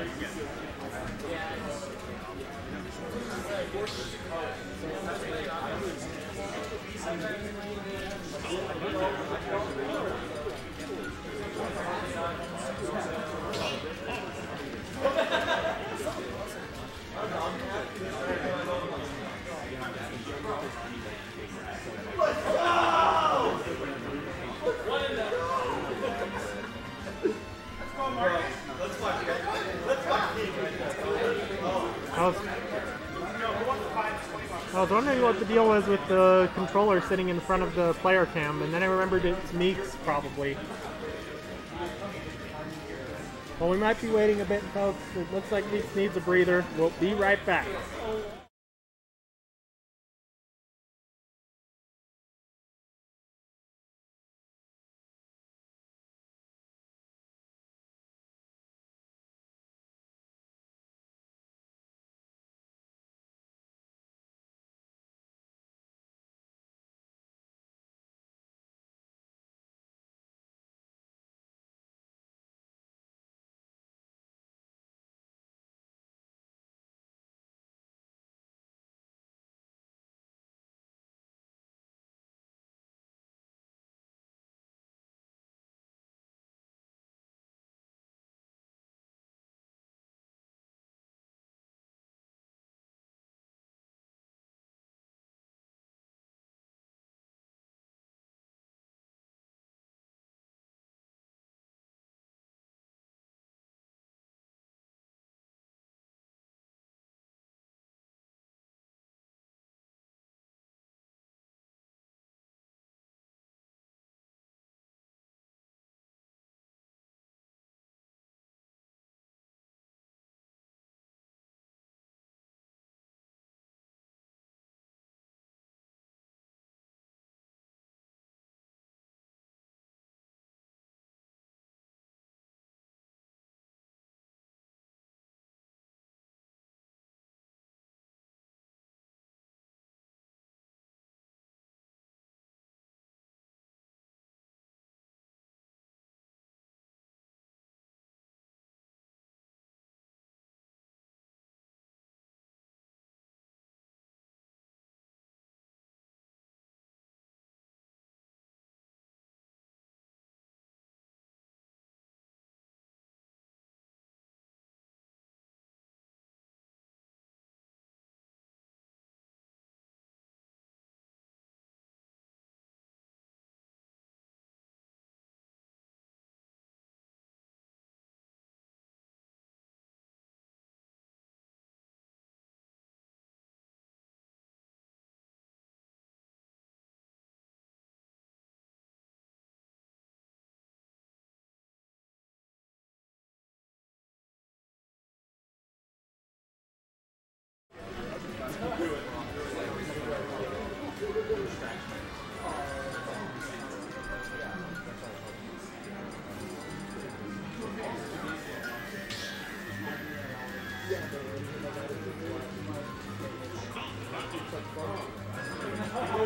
I was wondering what the deal was with the controller sitting in front of the player cam, and then I remembered it's Meeks, probably. Well, we might be waiting a bit, folks. It looks like Meeks needs a breather. We'll be right back.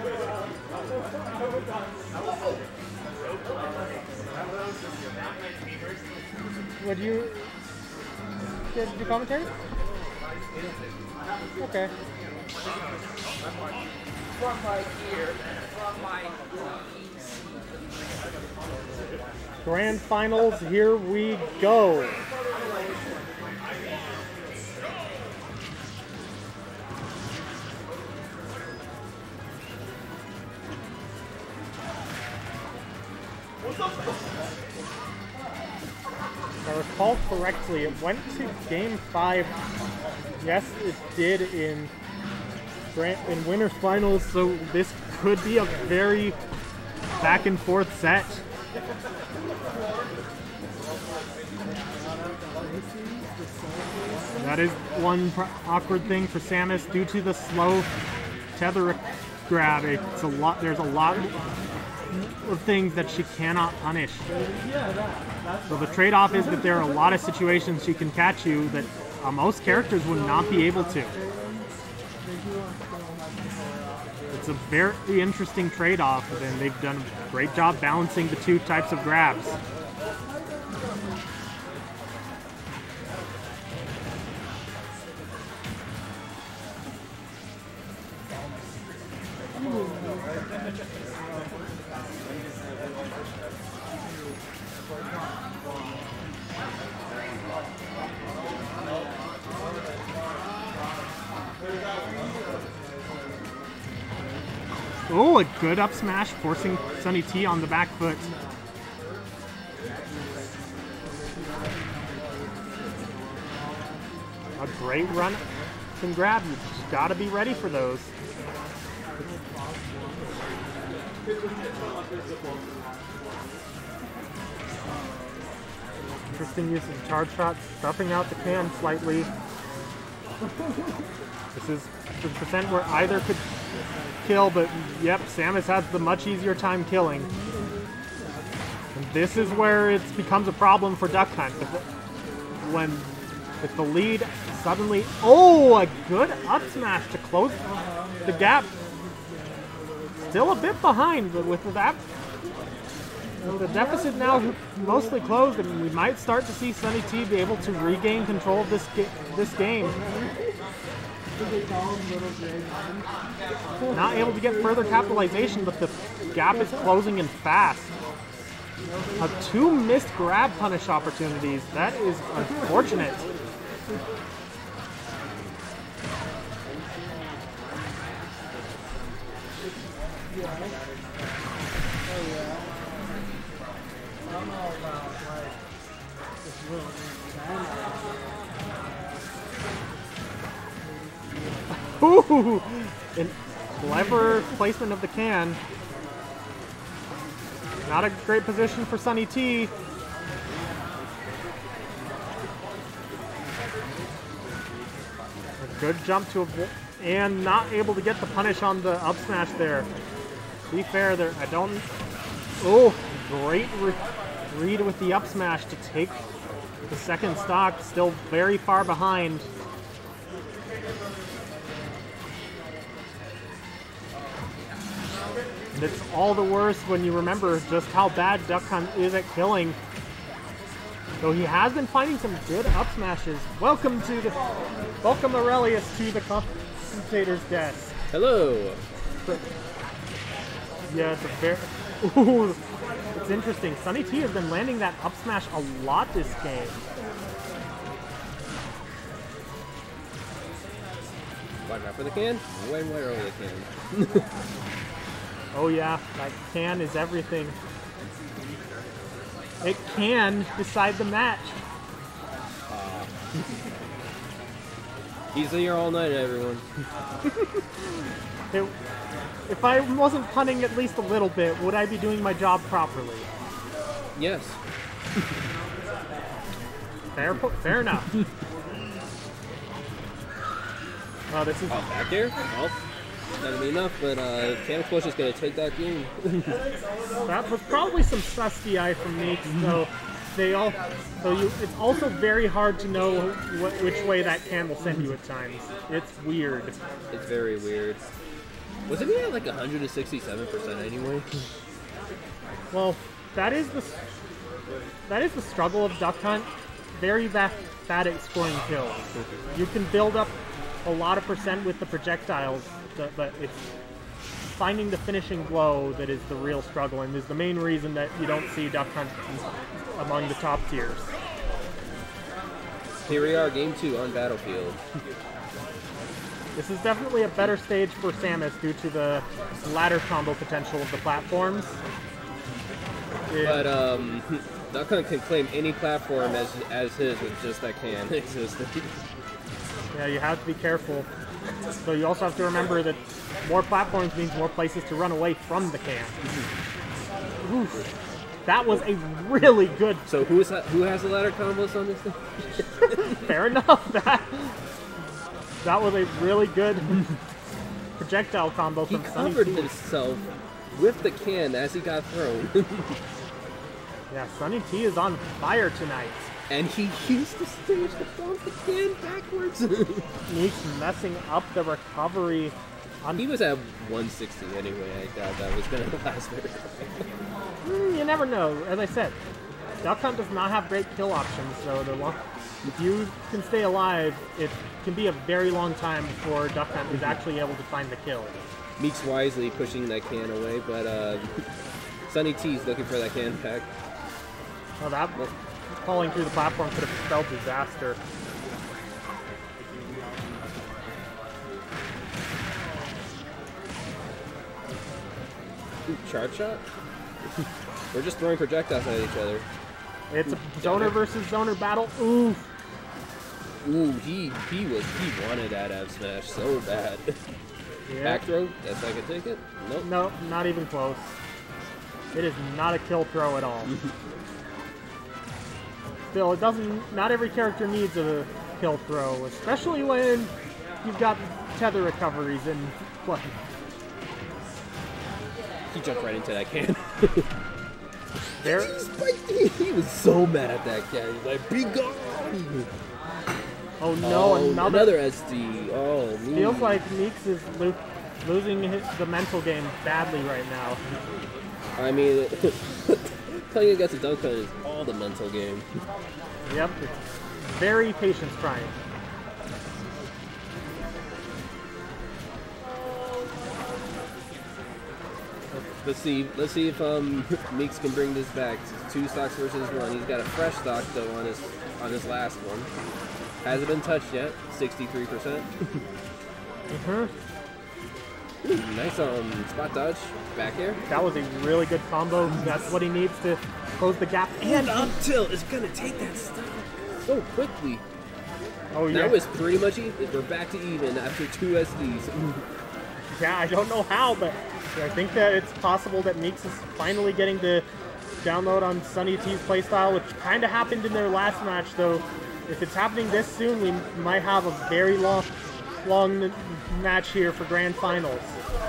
Would you did you commentary? Okay. From my ear, from my Grand finals, here we go. If I recall correctly, it went to Game 5. Yes, it did in winners finals, so this could be a very back and forth set. That is one awkward thing for Samus due to the slow tether grab. It's a lot. There's a lot of things that she cannot punish. So the trade-off is that there are a lot of situations she can catch you that most characters would not be able to. It's a very interesting trade-off, and they've done a great job balancing the two types of grabs. Oh, a good up smash, forcing Sunny T on the back foot. A great run and grab. You just gotta be ready for those. Interesting use of charge shots, stuffing out the can slightly. This is the percent where either could kill, but yep, Samus has the much easier time killing. And this is where it becomes a problem for Duck Hunt. If the lead suddenly... Oh, a good up smash to close the gap. Still a bit behind, but with that, the deficit now mostly closed, and we might start to see Sunny T be able to regain control of this game. Not able to get further capitalization, but the gap is closing in fast. 2 missed grab punish opportunities. That is unfortunate. Ooh, an clever placement of the can. Not a great position for Sunny T. A good jump to avoid, and not able to get the punish on the up smash there. To be fair, there I don't. Oh, great read with the up smash to take the second stock. Still very far behind. And it's all the worse when you remember just how bad Duck Hunt is at killing. Though he has been finding some good up smashes. Welcome Aurelius to the commentator's desk. Hello. Yeah, it's a very... Ooh, it's interesting. Sunny T has been landing that up smash a lot this game. Watch out for the can. Way more over the can. Oh yeah, that can is everything. It can decide the match. He's here all night, everyone. If I wasn't punning at least a little bit, would I be doing my job properly? Yes. Fair enough. Oh, this is... Oh, back there? Well, that'll be enough, but Cannon Push is going to take that game. That was probably some sus DI from me, so it's also very hard to know which way that can will send you at times. It's weird. It's very weird. Wasn't he at like 167% anyway? Well, that is the struggle of Duck Hunt. Very bad at scoring kills. You can build up a lot of percent with the projectiles, but it's finding the finishing blow that is the real struggle, and is the main reason that you don't see Duck Hunt among the top tiers. Here we are, game 2 on Battlefield. This is definitely a better stage for Samus due to the ladder combo potential of the platforms. But Duck Hunt can claim any platform as his with just that can existing. Yeah, you have to be careful. So you also have to remember that more platforms means more places to run away from the can. Oof. That was a really good... So who has the ladder combos on this thing? Fair enough. That was a really good projectile combo from Sunny T. He covered himself with the can as he got thrown. Yeah, Sunny T is on fire tonight. And he used the stage to bump the can backwards. He's messing up the recovery. He was at 160 anyway. I doubt that was going to last very long. You never know. As I said, Duck Hunt does not have great kill options, so if you can stay alive, it can be a very long time before Duck Hunt is actually able to find the kill. Meek's wisely pushing that can away, but Sunny T's looking for that can back. Well, that falling through the platform could have spelled disaster. Ooh, charge shot? We're just throwing projectiles at each other. It's a zoner versus zoner battle. Oof. Ooh, he wanted that F smash so bad. Yeah. Back throw? Guess I could take it? Nope. Nope, not even close. It is not a kill throw at all. Still, it doesn't. Not every character needs a kill throw, especially when you've got tether recoveries in play. He jumped right into that can. He was so mad at that can. He's like, "Be gone!" Oh no! Another SD. Oh, man. Feels like Meeks is losing the mental game badly right now. I mean, playing against a Duck Hunt is all the mental game. Yep, it's very patience trying. Let's see if Meeks can bring this back. It's 2 stocks versus 1. He's got a fresh stock though on his last one. Hasn't been touched yet. 63%. Nice spot dodge back air. That was a really good combo. That's what he needs to close the gap. And up tilt is gonna take that stock so quickly. Oh yeah. That was pretty much even. We're back to even after 2 SDs. Yeah, I don't know how, but I think that it's possible that Meeks is finally getting to download on Sunny T's playstyle, which kind of happened in their last match, though. If it's happening this soon, we might have a very long match here for Grand Finals.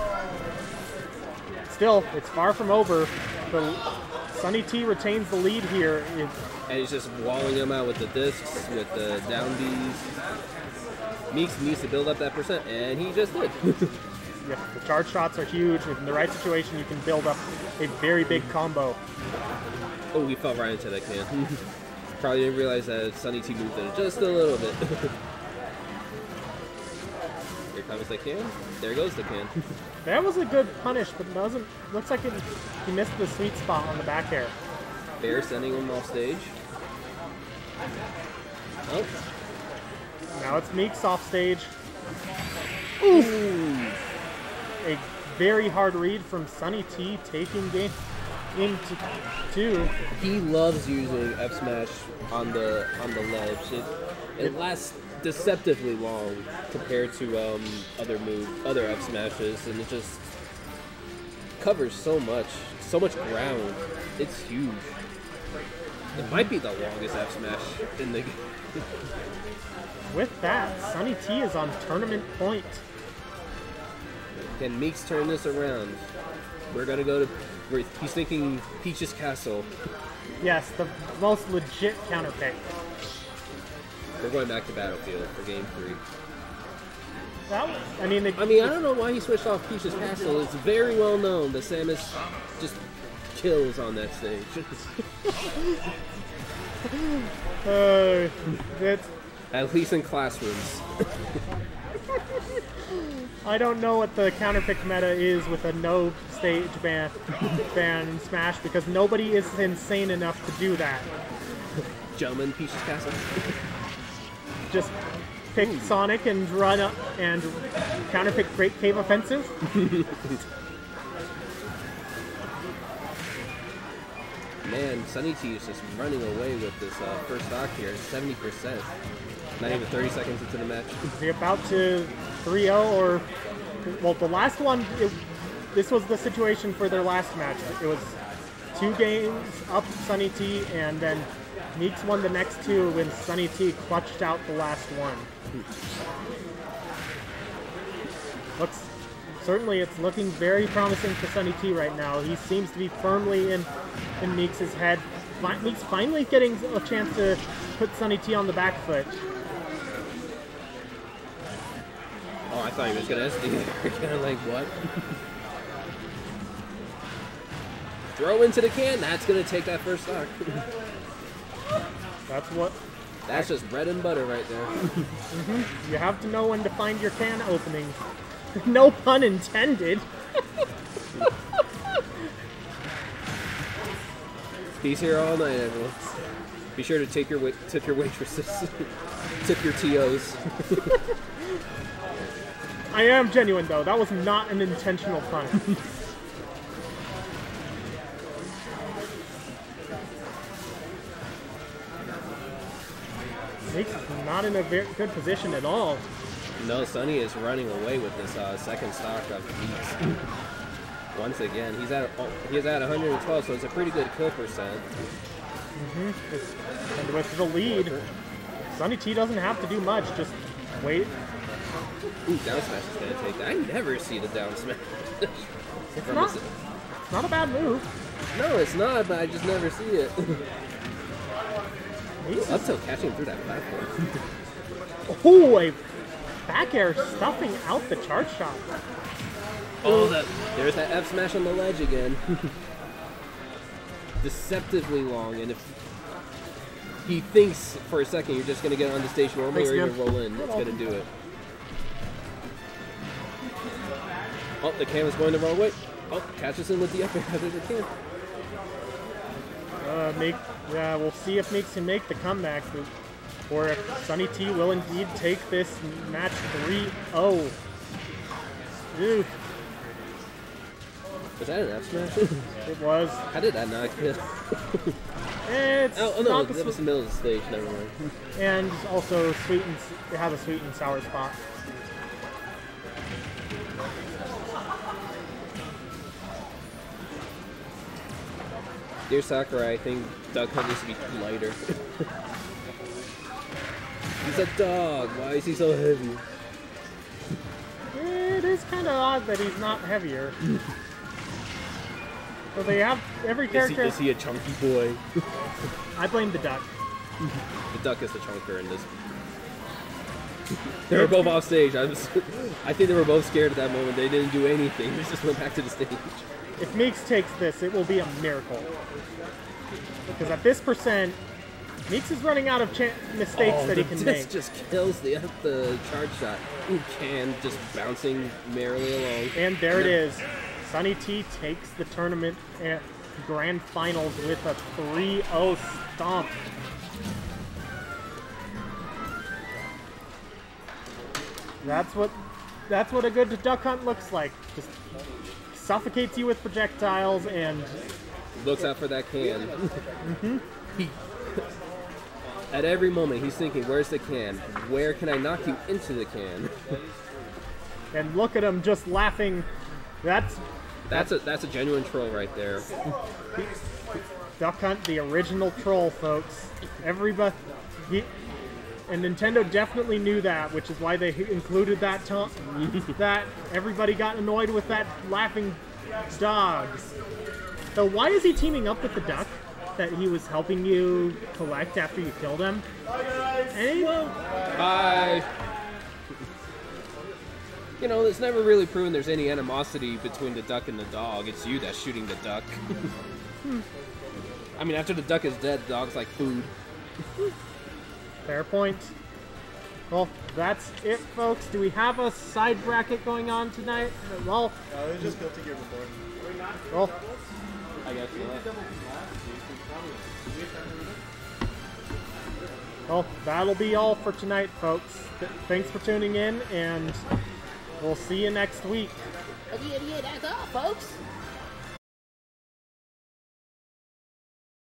Still, it's far from over. Sunny T retains the lead here. And he's just walling them out with the discs, with the down Bs. Meeks needs to build up that percent, and he just did. Yeah, the charge shots are huge. In the right situation, you can build up a very big combo. Oh, he fell right into that can. Probably didn't realize that Sunny T moved in just a little bit. Here comes the can. There goes the can. That was a good punish, but looks like he missed the sweet spot on the back air. Bear sending him off stage. Oh. Now it's Meeks off stage. Ooh. A very hard read from Sunny T, taking game into 2. He loves using F smash on the ledge. It lasts deceptively long compared to other F smashes, and it just covers so much ground. It's huge. It might be the longest F smash in the game. With that, Sunny T is on tournament point. Can Meeks turn this around? We're gonna go to. He's thinking Peach's Castle. Yes, the most legit counterpick. We're going back to Battlefield for game 3. I mean, I don't know why he switched off Peach's Castle. It's very well known that Samus just kills on that stage. It's, At least in classrooms. I don't know what the counterpick meta is with a no stage ban in Smash because nobody is insane enough to do that. Gentlemen, Peach's Castle. Just pick Sonic and run up and counterpick Great Cave Offensive. Man, Sunny T is just running away with this first stock here. 70%. Not even 30 seconds into the match. They're about to 3-0 or... Well, the last one, this was the situation for their last match. It was 2 games up Sunny T, and then Meeks won the next 2 when Sunny T clutched out the last one. Certainly it's looking very promising for Sunny T right now. He seems to be firmly in Meeks' head. Meeks finally getting a chance to put Sunny T on the back foot. Oh, I thought he was going to SD there. Kind of like, what? Throw into the can. That's going to take that first stock. That's just bread and butter right there. You have to know when to find your can opening. No pun intended. He's here all night, everyone. Be sure to tip your waitresses. Tip your TOs. I am genuine though. That was not an intentional pun. Meeks is not in a very good position at all. No, Sunny is running away with this second stock of Meeks. Once again, he's at 112, so it's a pretty good kill percent. And with the lead, Sunny T doesn't have to do much. Just wait. Ooh, down smash is gonna take that. I never see the down smash. It's not a bad move. No, it's not, but I just never see it. Up till catching through that platform. Oh, a back air stuffing out the charge shot. Oh, there's that F smash on the ledge again. Deceptively long, and if he thinks for a second you're just going to get on the stage normally or you're going to roll in, it's going to do it. Oh, the can is going the wrong way. Oh, catches him with the up air out of the can. We'll see if Meeks can make the comeback, or if Sunny T will indeed take this match 3-0. Ew. Was that an F smash? It was. How did that not hit? Oh no, that was the middle of the stage, never mind. And also it has a sweet and sour spot. Dear Sakurai, I think Duck Hunt needs to be lighter. He's a dog. Why is he so heavy? It is kind of odd that he's not heavier. So they have every character. Is he a chunky boy? I blame the duck. The duck is the chunker in this. They were both off stage. I think they were both scared at that moment. They didn't do anything. They just went back to the stage. If Meeks takes this, it will be a miracle. Because at this percent, Meeks is running out of mistakes that he can make. This just kills the charge shot. Ooh, can just bouncing merrily along. And there it is. Sunny T takes the tournament at grand finals with a 3-0 stomp. That's what a good duck hunt looks like. Just suffocates you with projectiles and looks out for that can. At every moment, he's thinking, "Where's the can? Where can I knock you into the can?" And look at him just laughing. That's a genuine troll right there. Duck Hunt, the original troll, folks. Everybody, and Nintendo definitely knew that, which is why they included that. That everybody got annoyed with that laughing dog. So why is he teaming up with the duck that he was helping you collect after you killed him? Bye. You know, it's never really proven there's any animosity between the duck and the dog. It's you that's shooting the duck. I mean, after the duck is dead, the dog's like food. Fair point. Well, that's it, folks. Do we have a side bracket going on tonight? Well, it was just Guilty Gear before. well, I guess not. well, that'll be all for tonight, folks. Thanks for tuning in, and we'll see you next week. Okay, that's all, folks.